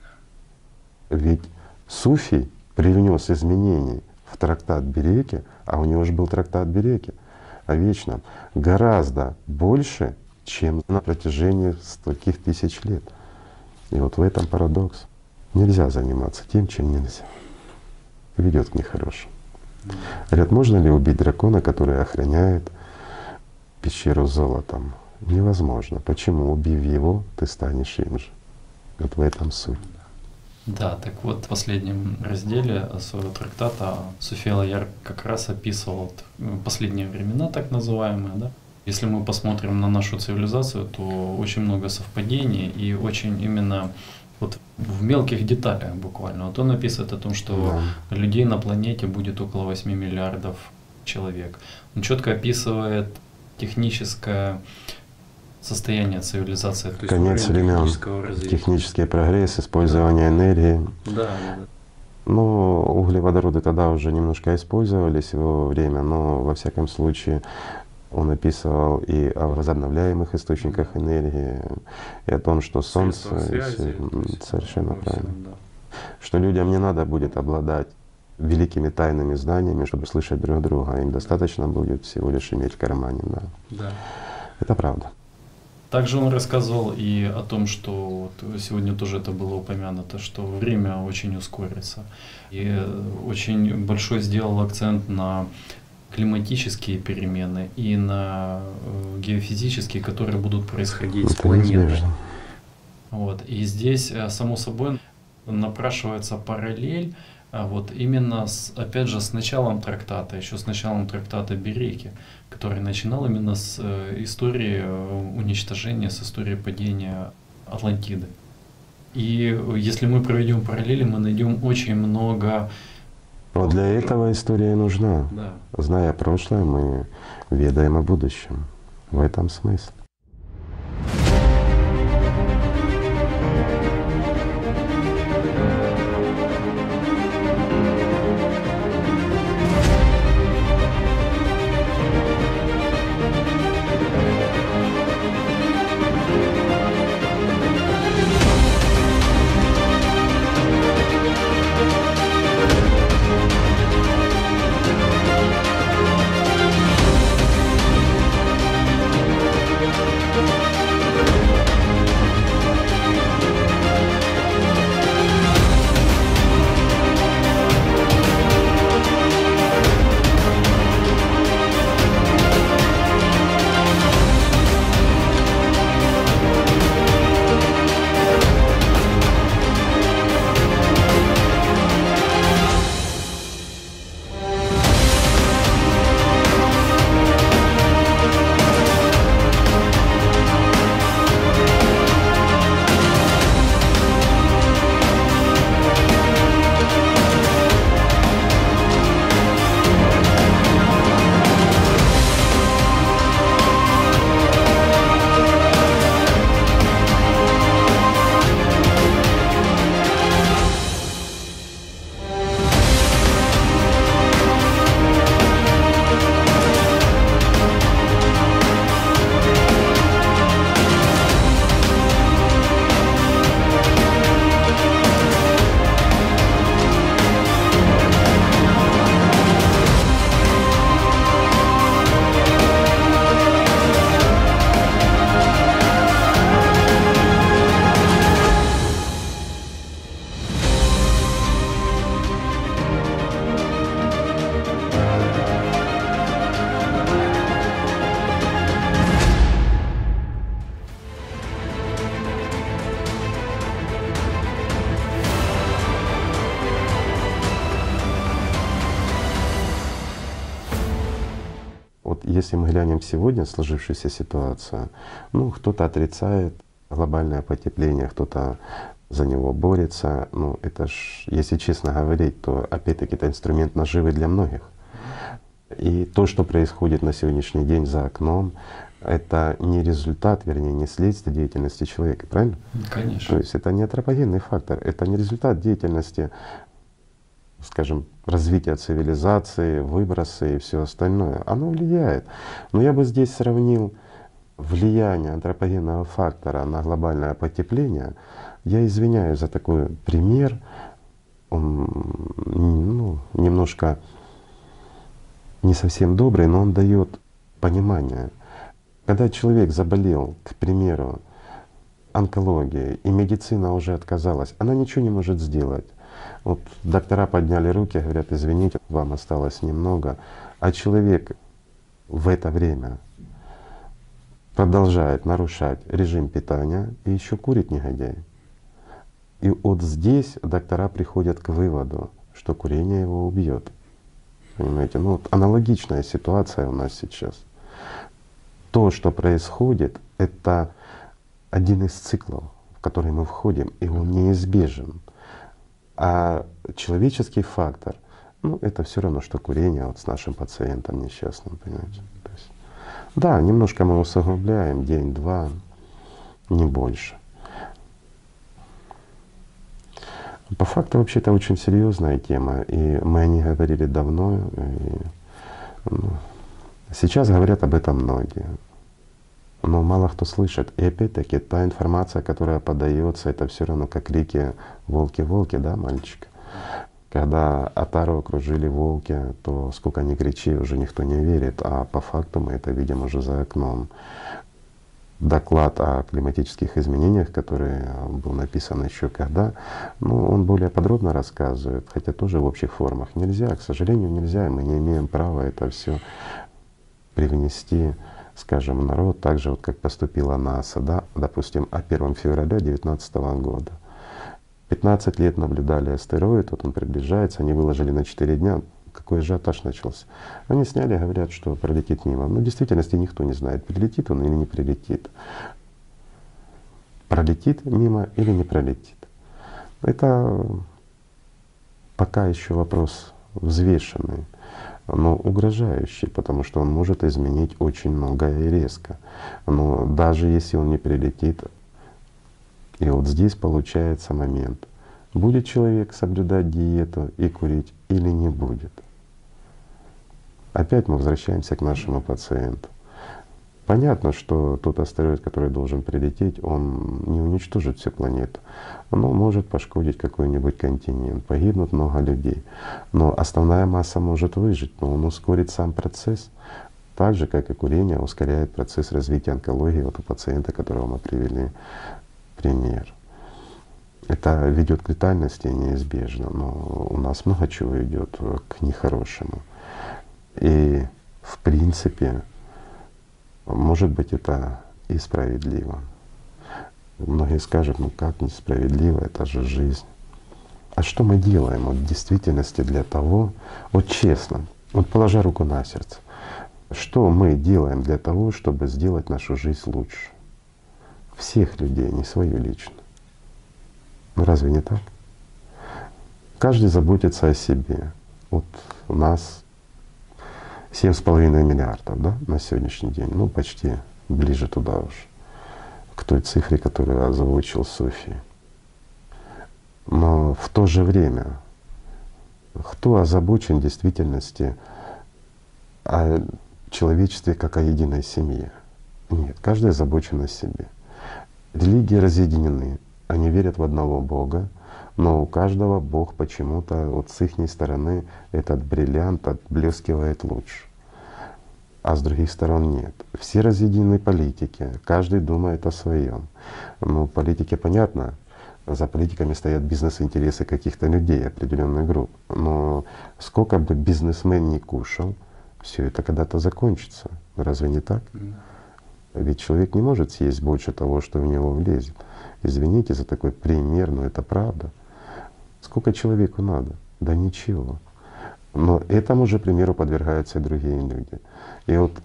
Ведь Суфий привнес изменений в трактат Береки, а у него же был трактат Береки о вечном, гораздо больше, чем на протяжении стольких тысяч лет. И вот в этом парадокс. Нельзя заниматься тем, чем нельзя. Ведет к нехорошему. Говорят, можно ли убить дракона, который охраняет пещеру с золотом? Невозможно. Почему? Убив его, ты станешь им же. Вот в этом суть. Да, так вот в последнем разделе своего трактата Суфий Ла-Яр как раз описывал последние времена, так называемые, да. Если мы посмотрим на нашу цивилизацию, то очень много совпадений и очень именно вот в мелких деталях буквально. Вот он описывает о том, что да. людей на планете будет около восьми миллиардов человек. Он четко описывает техническое состояние цивилизации. Конец времен, технический прогресс, использование энергии. Да, да. Ну, углеводороды тогда уже немножко использовались в его время, но во всяком случае он описывал и о возобновляемых источниках энергии, и о том, что Солнце… Связи, совершенно правильно. Да. Что людям не надо будет обладать великими тайными знаниями, чтобы слышать друг друга. Им достаточно будет всего лишь иметь в кармане. Да. Да. Это правда. Также он рассказывал и о том, что вот сегодня тоже это было упомянуто, что время очень ускорится. И очень большой сделал акцент на климатические перемены и на э, геофизические, которые будут происходить с планетой. Вот. И здесь, само собой, напрашивается параллель а вот именно с, опять же, с началом трактата, еще с началом трактата Береки, который начинал именно с э, истории уничтожения, с истории падения Атлантиды. И если мы проведем параллели, мы найдем очень много… Вот для этого история нужна. Да. Зная прошлое, мы ведаем о будущем. В этом смысл. если мы глянем сегодня сложившуюся ситуацию, ну, кто-то отрицает глобальное потепление, кто-то за него борется. Ну, это ж, если честно говорить, то опять-таки это инструмент наживы для многих. И то, что происходит на сегодняшний день за окном, это не результат, вернее, не следствие деятельности человека, правильно? Конечно. То есть это не антропогенный фактор, это не результат деятельности, скажем, развития цивилизации, выбросы и все остальное. Оно влияет. Но я бы здесь сравнил влияние антропогенного фактора на глобальное потепление. Я извиняюсь за такой пример, он ну, немножко не совсем добрый, но он дает понимание. Когда человек заболел, к примеру, онкологией, и медицина уже отказалась, она ничего не может сделать. Вот доктора подняли руки, говорят, извините, вам осталось немного, а человек в это время продолжает нарушать режим питания и еще курит, негодяй. И вот здесь доктора приходят к выводу, что курение его убьет. Понимаете, ну вот аналогичная ситуация у нас сейчас. То, что происходит, это один из циклов, в который мы входим, и он неизбежен. А человеческий фактор, ну это все равно, что курение вот с нашим пациентом несчастным, понимаете. То есть, да, немножко мы усугубляем, день-два, не больше. По факту вообще это очень серьезная тема, и мы о ней говорили давно. И, ну, сейчас говорят об этом многие, но мало кто слышит. И опять-таки та информация, которая подается, это все равно как крики «волки-волки», да, мальчик? Когда Отару окружили волки, то сколько ни кричи, уже никто не верит, а по факту мы это видим уже за окном. Доклад о климатических изменениях, который был написан еще когда, ну, он более подробно рассказывает, хотя тоже в общих формах. Нельзя, к сожалению, нельзя, мы не имеем права это все привнести, скажем, в народ, так же, вот, как поступила НАСА, да, допустим, о первом февраля две тысячи девятнадцатого года. пятнадцать лет наблюдали астероид, вот он приближается, они выложили на четыре дня. Какой ажиотаж начался. Они сняли, говорят, что пролетит мимо. Но в действительности никто не знает, прилетит он или не прилетит. Пролетит мимо или не пролетит. Это пока еще вопрос взвешенный, но угрожающий, потому что он может изменить очень многое и резко. Но даже если он не прилетит, и вот здесь получается момент, будет человек соблюдать диету и курить или не будет. Опять мы возвращаемся к нашему пациенту. Понятно, что тот астероид, который должен прилететь, он не уничтожит всю планету, но может пошкодить какой-нибудь континент, погибнут много людей. Но основная масса может выжить, но он ускорит сам процесс, так же, как и курение ускоряет процесс развития онкологии вот у пациента, которого мы привели пример. Это ведет к летальности неизбежно, но у нас много чего идет к нехорошему. И в принципе, может быть, это и справедливо. Многие скажут, ну как несправедливо, это же жизнь. А что мы делаем вот в действительности для того, вот честно, вот положа руку на сердце, что мы делаем для того, чтобы сделать нашу жизнь лучше? Всех людей, не свою лично. Ну разве не так? Каждый заботится о себе. Вот у нас семь с половиной миллиардов, да, на сегодняшний день, ну почти ближе туда уж, к той цифре, которую озвучил Софий. Но в то же время, кто озабочен в действительности о человечестве как о единой семье? Нет, каждый озабочен о себе. Религии разъединены, они верят в одного Бога, но у каждого Бог почему-то вот с ихней стороны этот бриллиант отблескивает лучше, а с других сторон нет. Все разъединены политики, каждый думает о своем. Ну, политике понятно, за политиками стоят бизнес-интересы каких-то людей, определенных групп. Но сколько бы бизнесмен ни кушал, все это когда-то закончится. Разве не так? Ведь человек не может съесть больше того, что в него влезет. Извините за такой пример, но это правда. Сколько человеку надо? Да ничего. Но этому же примеру подвергаются и другие люди. И вот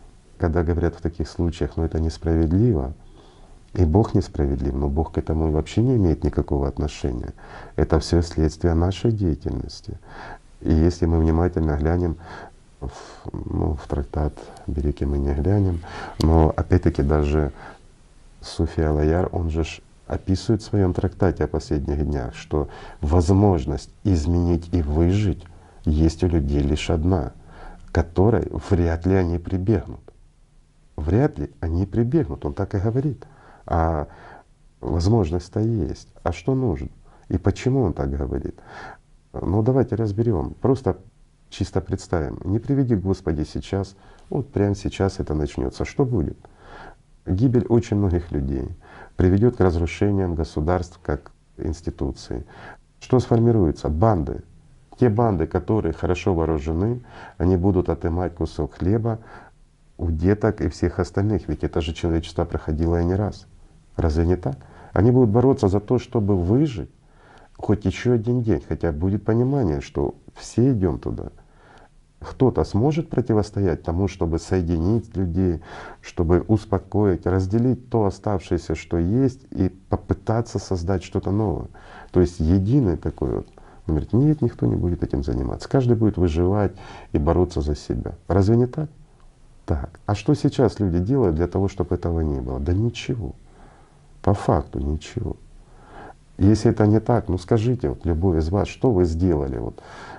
когда говорят в таких случаях, ну это несправедливо, и Бог несправедлив, но Бог к этому вообще не имеет никакого отношения. Это все следствие нашей деятельности. И если мы внимательно глянем, в, ну, в трактат Береки мы не глянем, но опять-таки даже Суфи Аллаяр, он же описывает в своем трактате о последних днях, что возможность изменить и выжить есть у людей лишь одна, к которой вряд ли они прибегнут. Вряд ли они прибегнут, он так и говорит. А возможность-то есть. А что нужно? И почему он так говорит? Ну давайте разберем. Просто чисто представим. Не приведи Господи сейчас, вот прямо сейчас это начнется. Что будет? Гибель очень многих людей приведет к разрушениям государств как институций. Что сформируется? Банды. Те банды, которые хорошо вооружены, они будут отымать кусок хлеба у деток и всех остальных. Ведь это же человечество проходило и не раз. Разве не так? Они будут бороться за то, чтобы выжить хоть еще один день, хотя будет понимание, что все идем туда. Кто-то сможет противостоять тому, чтобы соединить людей, чтобы успокоить, разделить то оставшееся, что есть, и попытаться создать что-то новое. То есть единый такой вот. Он говорит, нет, никто не будет этим заниматься. Каждый будет выживать и бороться за себя. Разве не так? Так. А что сейчас люди делают для того, чтобы этого не было? Да ничего. По факту ничего. Если это не так, ну скажите, вот любой из вас, что вы сделали вот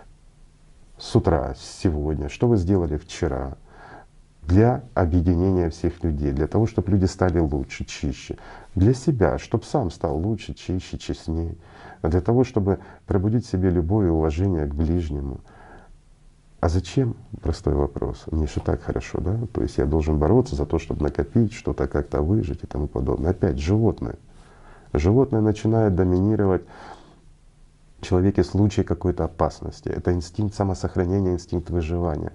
с утра, сегодня, что вы сделали вчера для объединения всех людей, для того, чтобы люди стали лучше, чище, для себя, чтобы сам стал лучше, чище, честнее, для того, чтобы пробудить в себе любовь и уважение к ближнему. А зачем? Простой вопрос. Мне же так хорошо, да? То есть я должен бороться за то, чтобы накопить, что-то как-то выжить и тому подобное. Опять животное. Животное начинает доминировать в человеке в случае какой-то опасности. Это инстинкт самосохранения, инстинкт выживания.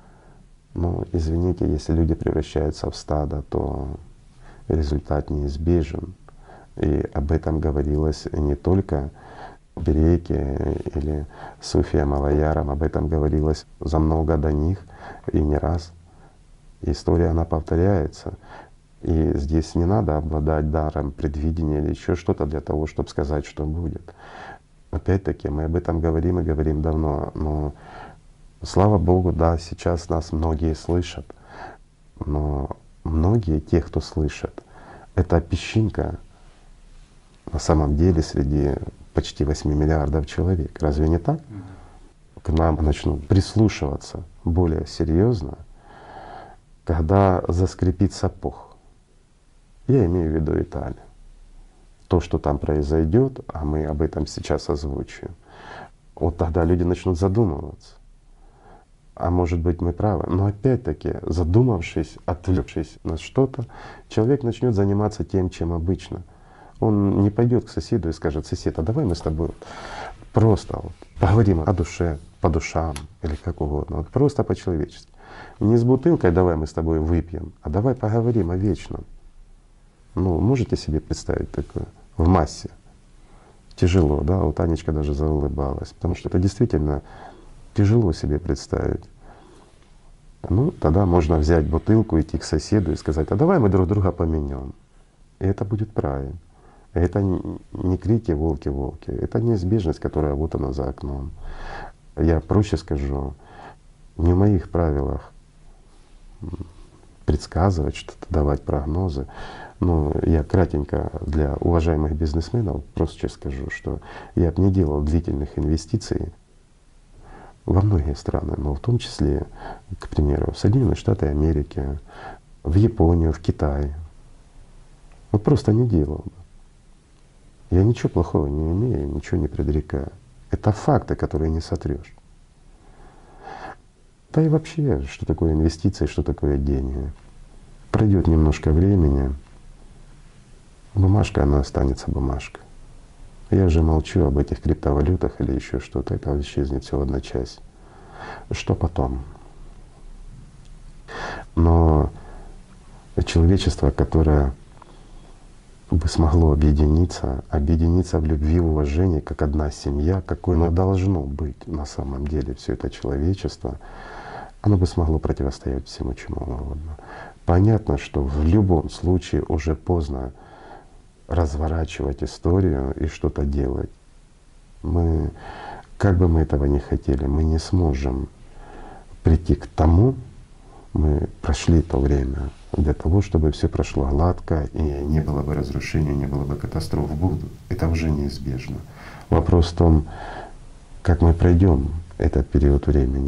Но извините, если люди превращаются в стадо, то результат неизбежен. И об этом говорилось не только в Береке или Суфием Аллаяром, об этом говорилось за много до них и не раз. История, она повторяется. И здесь не надо обладать даром предвидения или еще что-то для того, чтобы сказать, что будет. Опять-таки, мы об этом говорим и говорим давно, но слава Богу, да, сейчас нас многие слышат, но многие, те, кто слышат, это песчинка на самом деле среди почти восьми миллиардов человек. Разве не так? К нам начнут прислушиваться более серьезно, когда заскрипит сапог. Я имею в виду Италию. То, что там произойдет, а мы об этом сейчас озвучиваем, вот тогда люди начнут задумываться. А может быть, мы правы. Но опять-таки, задумавшись, отвлекшись на что-то, человек начнет заниматься тем, чем обычно. Он не пойдет к соседу и скажет: сосед, а давай мы с тобой просто вот поговорим о душе, по душам или как угодно, вот просто по-человечески. Не с бутылкой давай мы с тобой выпьем, а давай поговорим о вечном. Ну, можете себе представить такое в массе? Тяжело, да? Вот Анечка даже заулыбалась, потому что это действительно тяжело себе представить. Ну, тогда можно взять бутылку, идти к соседу и сказать: а давай мы друг друга поменяем. И это будет правильно. Это не крики волки-волки, это неизбежность, которая вот она за окном. Я проще скажу, не в моих правилах предсказывать что-то, давать прогнозы. Но я кратенько для уважаемых бизнесменов просто скажу, что я бы не делал длительных инвестиций во многие страны, но в том числе, к примеру, в Соединенные Штаты Америки, в Японию, в Китай. Вот просто не делал. Я ничего плохого не имею, ничего не предрекаю. Это факты, которые не сотрешь. Да и вообще, что такое инвестиции, что такое деньги. Пройдет немножко времени, бумажка, она останется бумажкой. Я же молчу об этих криптовалютах или еще что-то, это исчезнет все в одночасье. Что потом? Но человечество, которое бы смогло объединиться, объединиться в любви, в уважении, как одна семья, какой оно должно быть на самом деле, все это человечество, оно бы смогло противостоять всему чему угодно. Понятно, что в любом случае уже поздно разворачивать историю и что-то делать. Мы, как бы мы этого не хотели, мы не сможем прийти к тому, мы прошли то время для того, чтобы все прошло гладко и не было бы разрушений, не было бы катастроф в будущем. Это уже неизбежно. Вопрос в том, как мы пройдем этот период времени,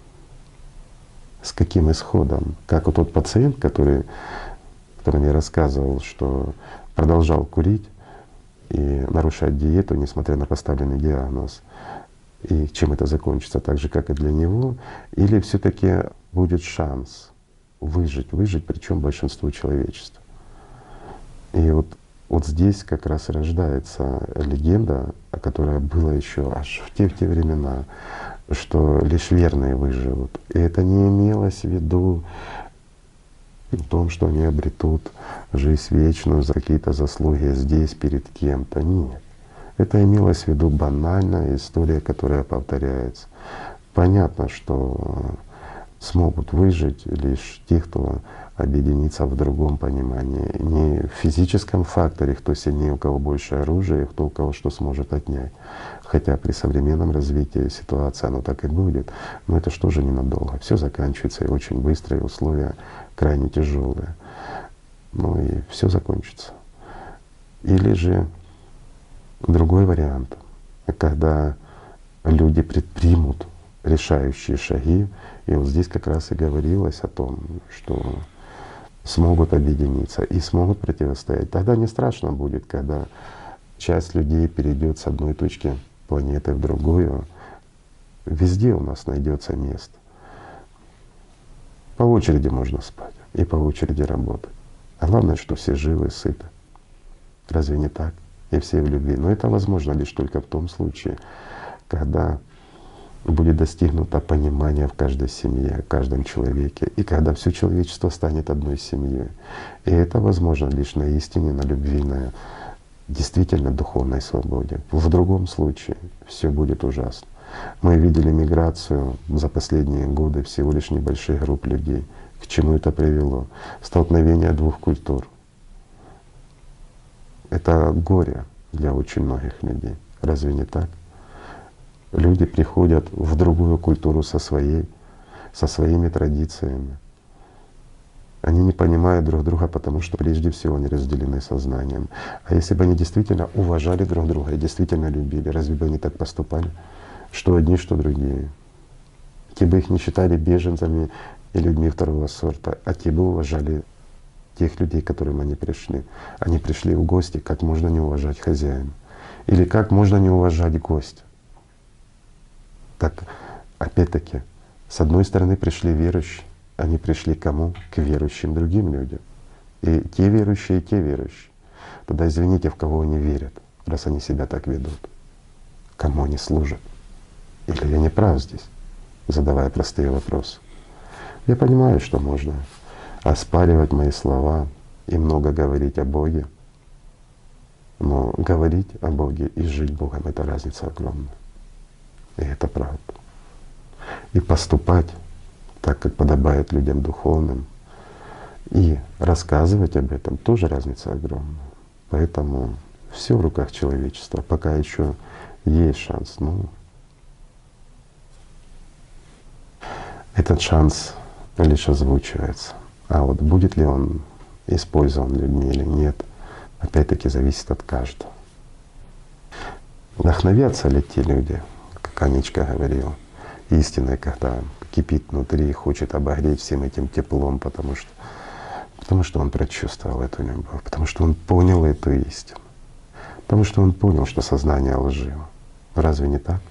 с каким исходом. Как вот тот пациент, который, которому я рассказывал, что продолжал курить и нарушать диету, несмотря на поставленный диагноз, и чем это закончится, так же, как и для него, или все-таки будет шанс выжить, выжить, причем большинству человечества. И вот, вот здесь как раз и рождается легенда, которая была еще аж в те, в те времена, что лишь верные выживут. И это не имелось в виду в том, что они обретут жизнь вечную за какие-то заслуги здесь перед кем-то. Нет. Это имелось в виду банальная история, которая повторяется. Понятно, что смогут выжить лишь те, кто объединится в другом понимании. Не в физическом факторе, кто сильнее, у кого больше оружия, кто у кого что сможет отнять. Хотя при современном развитии ситуации оно так и будет, но это что же ненадолго. Все заканчивается и очень быстро, и условия крайне тяжелые. Ну и все закончится. Или же другой вариант, когда люди предпримут решающие шаги, и вот здесь как раз и говорилось о том, что смогут объединиться и смогут противостоять. Тогда не страшно будет, когда часть людей перейдет с одной точки планеты в другую. Везде у нас найдется место. По очереди можно спать и по очереди работать. А главное, что все живы, сыты. Разве не так? И все в любви. Но это возможно лишь только в том случае, когда будет достигнуто понимание в каждой семье, в каждом человеке, и когда все человечество станет одной семьей. И это возможно лишь на истине, на любви, на действительно духовной свободе. В другом случае все будет ужасно. Мы видели миграцию за последние годы всего лишь небольших групп людей. К чему это привело? Столкновение двух культур. Это горе для очень многих людей. Разве не так? Люди приходят в другую культуру со своей, со своими традициями. Они не понимают друг друга, потому что прежде всего они разделены сознанием. А если бы они действительно уважали друг друга и действительно любили, разве бы они так поступали? Что одни, что другие. Те бы их не считали беженцами и людьми второго сорта, а те бы уважали тех людей, к которым они пришли. Они пришли в гости, как можно не уважать хозяина? Или как можно не уважать гостя? Так, опять-таки, с одной стороны пришли верующие, они пришли к кому? К верующим другим людям. И те верующие, и те верующие. Тогда извините, в кого они верят, раз они себя так ведут? Кому они служат? Или я не прав здесь, задавая простые вопросы? Я понимаю, что можно оспаривать мои слова и много говорить о Боге, но говорить о Боге и жить Богом — это разница огромная. И это правда. И поступать так, как подобает людям духовным, и рассказывать об этом — тоже разница огромная. Поэтому все в руках человечества. Пока еще есть шанс. Ну, этот шанс лишь озвучивается. А вот будет ли он использован людьми или нет, опять-таки зависит от каждого. Вдохновятся ли те люди, как Анечка говорила, истиной, когда кипит внутри и хочет обогреть всем этим теплом, потому что, потому что он прочувствовал эту любовь, потому что он понял эту истину, потому что он понял, что сознание лживо. Разве не так?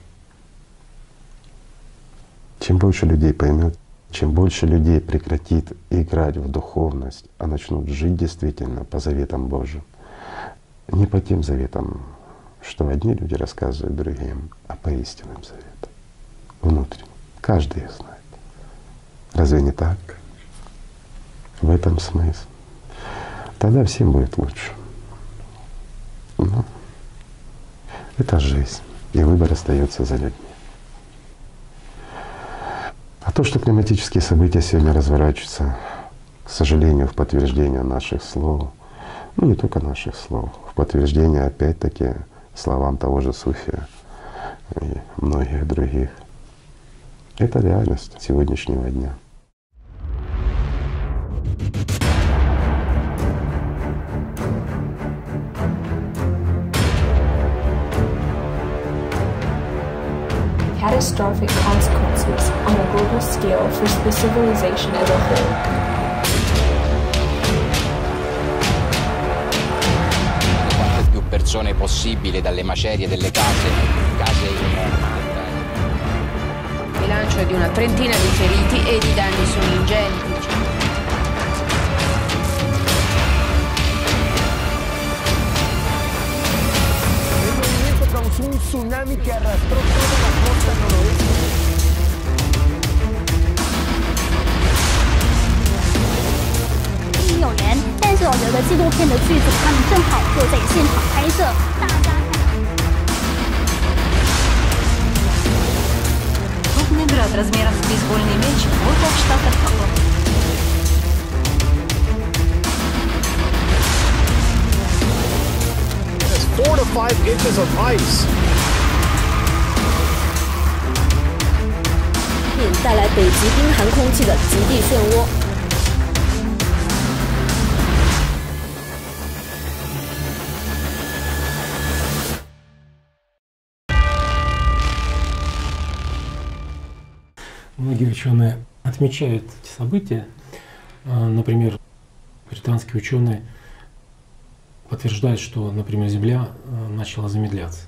Чем больше людей поймет, чем больше людей прекратит играть в духовность, а начнут жить действительно по заветам Божьим, не по тем заветам, что одни люди рассказывают другим, а по истинным заветам, внутренним. Каждый их знает. Разве не так? В этом смысл. Тогда всем будет лучше. Ну, это жизнь, и выбор остается за людьми. А то, что климатические события сегодня разворачиваются к сожалению, в подтверждение наших слов, ну не только наших слов, в подтверждение опять-таки словам того же Суфия и многих других. Это реальность сегодняшнего дня. Catastrophic consequences on a global scale for the civilization as a whole. Quante più persone possibile dalle macerie delle case, case Il bilancio è di una trentina di feriti e i danni sono ingenti. Un tsunami que arrastró toda la costa noroeste. 没有人，但是我觉得纪录片的剧组他们正好就在现场拍摄，大家。 Крупный град размером с бейсбольный мяч в водах штата Колорадо. Four to five inches of ice. 并带来北极冰寒空气的极地漩涡。 Многие ученые отмечают эти события. Например, британские ученые подтверждает, что, например, Земля начала замедляться.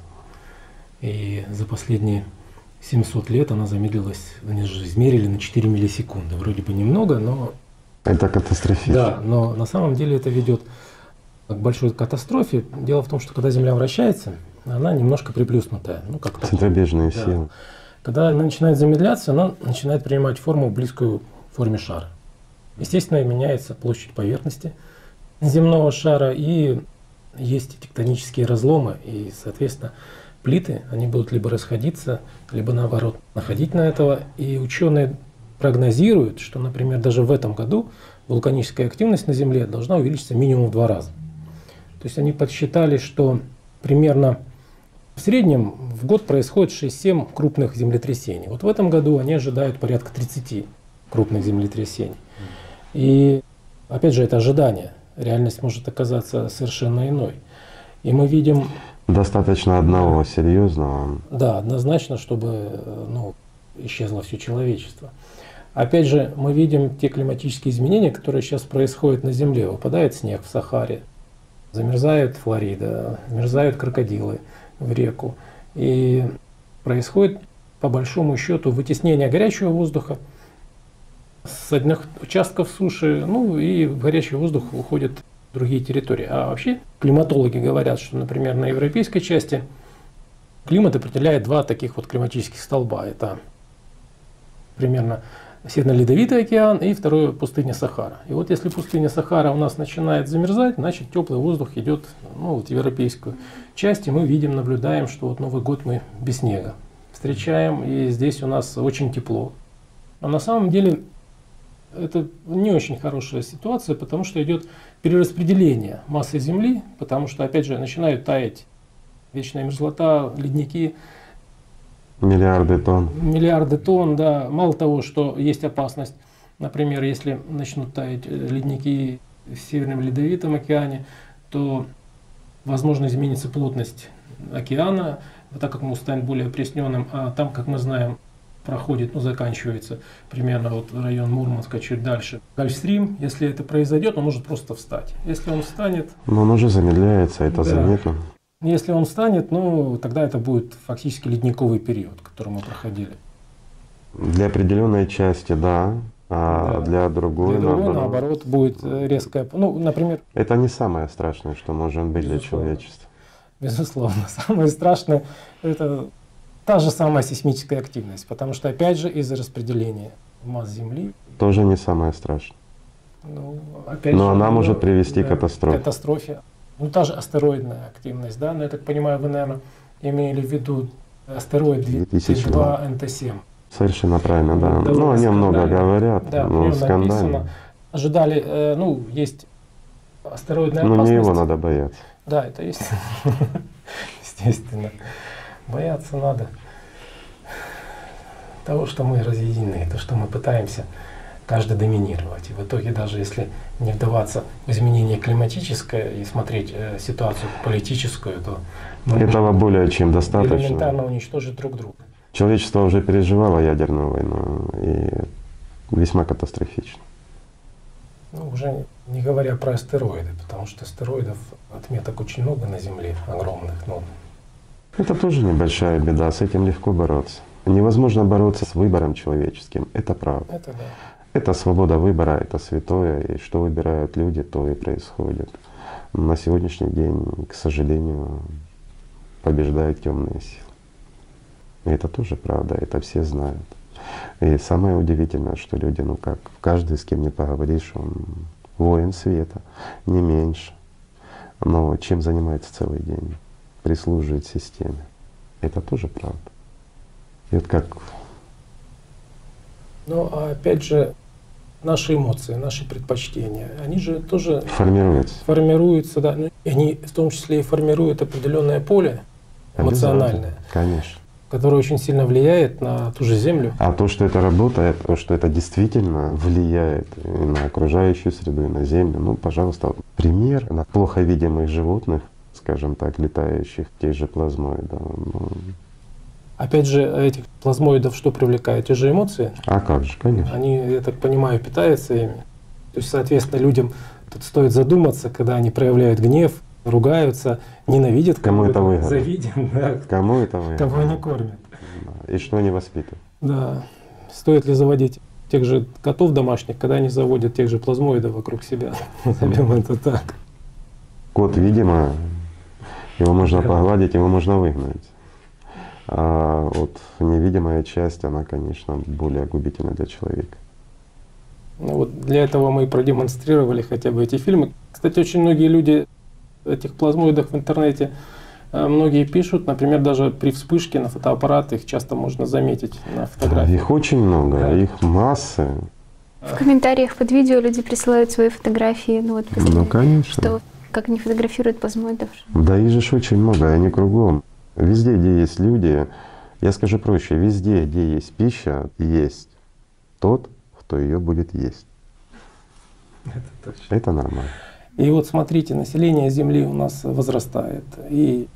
И за последние семьсот лет она замедлилась, они же измерили на четыре миллисекунды. Вроде бы немного, но... Это катастрофично. Да, но на самом деле это ведет к большой катастрофе. Дело в том, что когда Земля вращается, она немножко приплюснутая. Ну, как центробежные да. силы. Когда она начинает замедляться, она начинает принимать форму, близкую к форме шара. Естественно, меняется площадь поверхности земного шара, и есть тектонические разломы, и, соответственно, плиты, они будут либо расходиться, либо, наоборот, находить на этого. И ученые прогнозируют, что, например, даже в этом году вулканическая активность на Земле должна увеличиться минимум в два раза. То есть они подсчитали, что примерно в среднем в год происходит шесть-семь крупных землетрясений. Вот в этом году они ожидают порядка тридцати крупных землетрясений. И, опять же, это ожидание. Реальность может оказаться совершенно иной. И мы видим... Достаточно одного серьезного. Да, однозначно, чтобы ну, исчезло все человечество. Опять же, мы видим те климатические изменения, которые сейчас происходят на Земле. Выпадает снег в Сахаре, замерзает Флорида, замерзают крокодилы в реку. И происходит, по большому счету, вытеснение горячего воздуха с одних участков суши, ну и в горячий воздух уходят другие территории. А вообще климатологи говорят, что, например, на европейской части климат определяет два таких вот климатических столба. Это примерно Северно-Ледовитый океан и второе пустыня Сахара. И вот если пустыня Сахара у нас начинает замерзать, значит теплый воздух идет ну, вот в европейскую часть, и мы видим, наблюдаем, что вот Новый год мы без снега встречаем, и здесь у нас очень тепло. А на самом деле это не очень хорошая ситуация, потому что идет перераспределение массы Земли, потому что, опять же, начинают таять вечная мерзлота, ледники. Миллиарды тонн. Миллиарды тонн, да. Мало того, что есть опасность, например, если начнут таять ледники в Северном Ледовитом океане, то, возможно, изменится плотность океана, так как он станет более опресненным, а там, как мы знаем, проходит, ну, заканчивается примерно вот район Мурманска, чуть дальше. Гольфстрим, если это произойдет, он может просто встать. Если он встанет... Но он уже замедляется, это да. заметно. Если он встанет, ну, тогда это будет фактически ледниковый период, который мы проходили. Для определенной части, да, а да. для другой, для другой наоборот. наоборот, будет резкая... Ну, например... Это не самое страшное, что может быть Безусловно. Для человечества. Безусловно. Самое страшное — это... та же самая сейсмическая активность, потому что, опять же, из-за распределения масс Земли. Тоже не самое страшное. Ну, опять но же, она да, может привести да, к катастрофе. катастрофе. Ну, та же астероидная активность, да, но я так понимаю, вы, наверное, имели в виду астероид две тысячи два эн тэ семь. Совершенно правильно, да. Ну, о нем много да. говорят, да, но скандально. ожидали, э, ну, есть астероидная опасность. опасность. Но не его надо бояться. Да, это есть. Естественно. Бояться надо того, что мы разъединены, то, что мы пытаемся каждый доминировать. И в итоге, даже если не вдаваться в изменение климатическое и смотреть э, ситуацию политическую, то мы этого более чем достаточно. Элементарно уничтожить друг друга. Человечество уже переживало ядерную войну, и весьма катастрофично. Ну, уже не говоря про астероиды, потому что астероидов отметок очень много на Земле, огромных. Но... Это тоже небольшая беда, с этим легко бороться. Невозможно бороться с выбором человеческим, это правда. Это да. Это свобода выбора, это святое, и что выбирают люди, то и происходит. На сегодняшний день, к сожалению, побеждают темные силы. И это тоже правда, это все знают. И самое удивительное, что люди, ну как, каждый, с кем не поговоришь, он воин света, не меньше. Но чем занимается целый день? Прислуживает системе. Это тоже правда. И вот как… Ну, а опять же, наши эмоции, наши предпочтения, они же тоже формируются. Формируются, да. Ну, и они в том числе и формируют определенное поле эмоциональное. Конечно. Которое очень сильно влияет на ту же Землю. А то, что это работает, то, что это действительно влияет и на окружающую среду, и на Землю, ну, пожалуйста, пример на плохо видимых животных, скажем так, летающих, тех же плазмоидов. Ну, опять же, этих плазмоидов что привлекает? Те же эмоции? А как же, конечно. Они, я так понимаю, питаются ими. То есть, соответственно, людям тут стоит задуматься, когда они проявляют гнев, ругаются, ненавидят, кому это выгодно, завидят, да. Кому это выгодно, кого они кормят. И что они воспитывают. Да. Стоит ли заводить тех же котов домашних, когда они заводят тех же плазмоидов вокруг себя? Назовем это так. Кот, видимо, его можно погладить, его можно выгнать. А вот невидимая часть, она, конечно, более губительна для человека. Ну вот для этого мы и продемонстрировали хотя бы эти фильмы. Кстати, очень многие люди этих плазмоидах в интернете, многие пишут, например, даже при вспышке на фотоаппарат их часто можно заметить на фотографии. Их очень много, да. Их массы. В комментариях под видео люди присылают свои фотографии, ну вот, ну, конечно. Что, как они фотографируют плазмоидов. Да их же очень много, они кругом. Везде, где есть люди, я скажу проще, везде, где есть пища, есть тот, кто ее будет есть. Это точно. Это нормально. И вот смотрите, население Земли у нас возрастает, и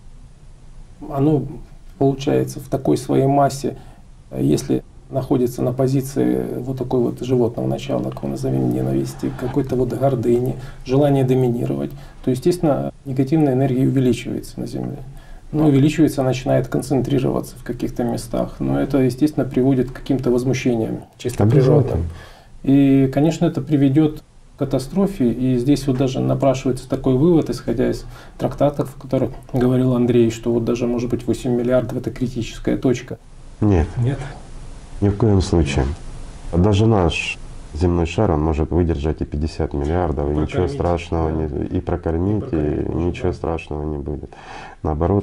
оно получается в такой своей массе, если находится на позиции вот такой вот животного начала, как мы назовем, ненависти, какой-то вот гордыни, желание доминировать, то, естественно, негативная энергия увеличивается на Земле. Но увеличивается, начинает концентрироваться в каких-то местах, но это, естественно, приводит к каким-то возмущениям чисто природным. И, конечно, это приведет катастрофе, и здесь вот даже напрашивается такой вывод, исходя из трактатов, в которых говорил Андрей, что вот даже может быть восемь миллиардов это критическая точка. Нет. Нет. Ни в коем случае. Даже наш земной шар, он может выдержать и пятьдесят миллиардов, и, и ничего страшного, да. не, и прокормить, и, прокормить, и ничего да. страшного не будет. Наоборот,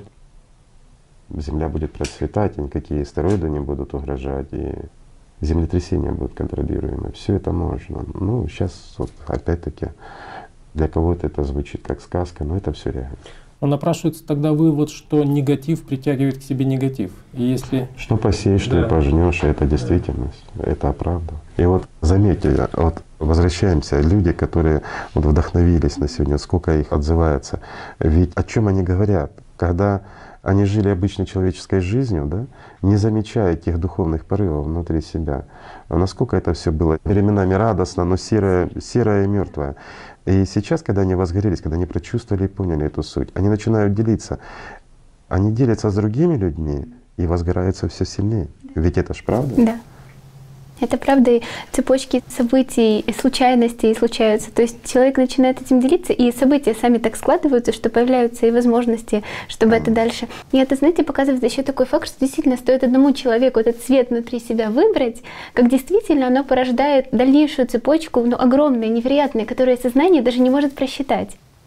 Земля будет процветать, и никакие астероиды не будут угрожать, и землетрясения будут контролируемы. Все это можно. Ну, сейчас вот опять-таки для кого-то это звучит как сказка, но это все реально. Но напрашивается тогда вывод, что негатив притягивает к себе негатив. И если… Что посеешь, что да. и пожнешь, это действительность, да. это правда. И вот заметьте, вот возвращаемся, люди, которые вот вдохновились на сегодня, сколько их отзывается, ведь о чем они говорят, когда они жили обычной человеческой жизнью, да, не замечая тех духовных порывов внутри себя. А насколько это все было временами радостно, но серое, серое и мертвое. И сейчас, когда они возгорелись, когда они прочувствовали и поняли эту суть, они начинают делиться. Они делятся с другими людьми и возгораются все сильнее. Ведь это ж правда? Да. Это правда, и цепочки событий, и случайностей случаются. То есть человек начинает этим делиться, и события сами так складываются, что появляются и возможности, чтобы это дальше. И это, знаете, показывает еще такой факт, что действительно стоит одному человеку этот цвет внутри себя выбрать, как действительно оно порождает дальнейшую цепочку, ну, огромную, невероятную, которую сознание даже не может просчитать.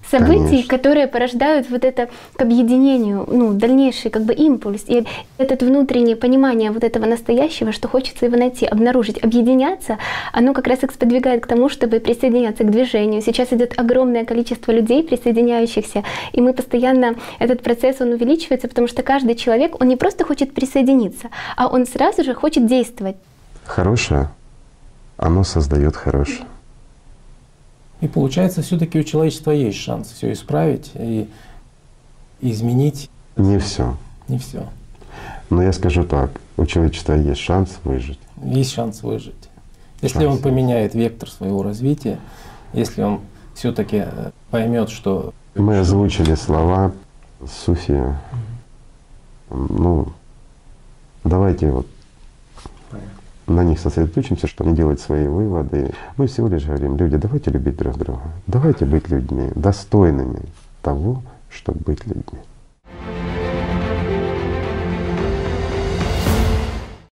событий, Конечно. которые порождают вот это к объединению, ну, дальнейший как бы импульс. И это внутреннее понимание вот этого настоящего, что хочется его найти, обнаружить, объединяться, оно как раз их сподвигает к тому, чтобы присоединяться к движению. Сейчас идет огромное количество людей, присоединяющихся, и мы постоянно, этот процесс, он увеличивается, потому что каждый человек, он не просто хочет присоединиться, а он сразу же хочет действовать. Хорошее, оно создает хорошее. И получается, все-таки у человечества есть шанс все исправить и изменить. Не все. Не все. Но я скажу так, у человечества есть шанс выжить. Есть шанс выжить. Если Шанс. он поменяет вектор своего развития, если он все-таки поймет, что… Мы озвучили слова суфи. Ну, давайте вот на них сосредоточимся, чтобы не делать свои выводы. Мы всего лишь говорим: люди, давайте любить друг друга, давайте быть людьми, достойными того, чтобы быть людьми.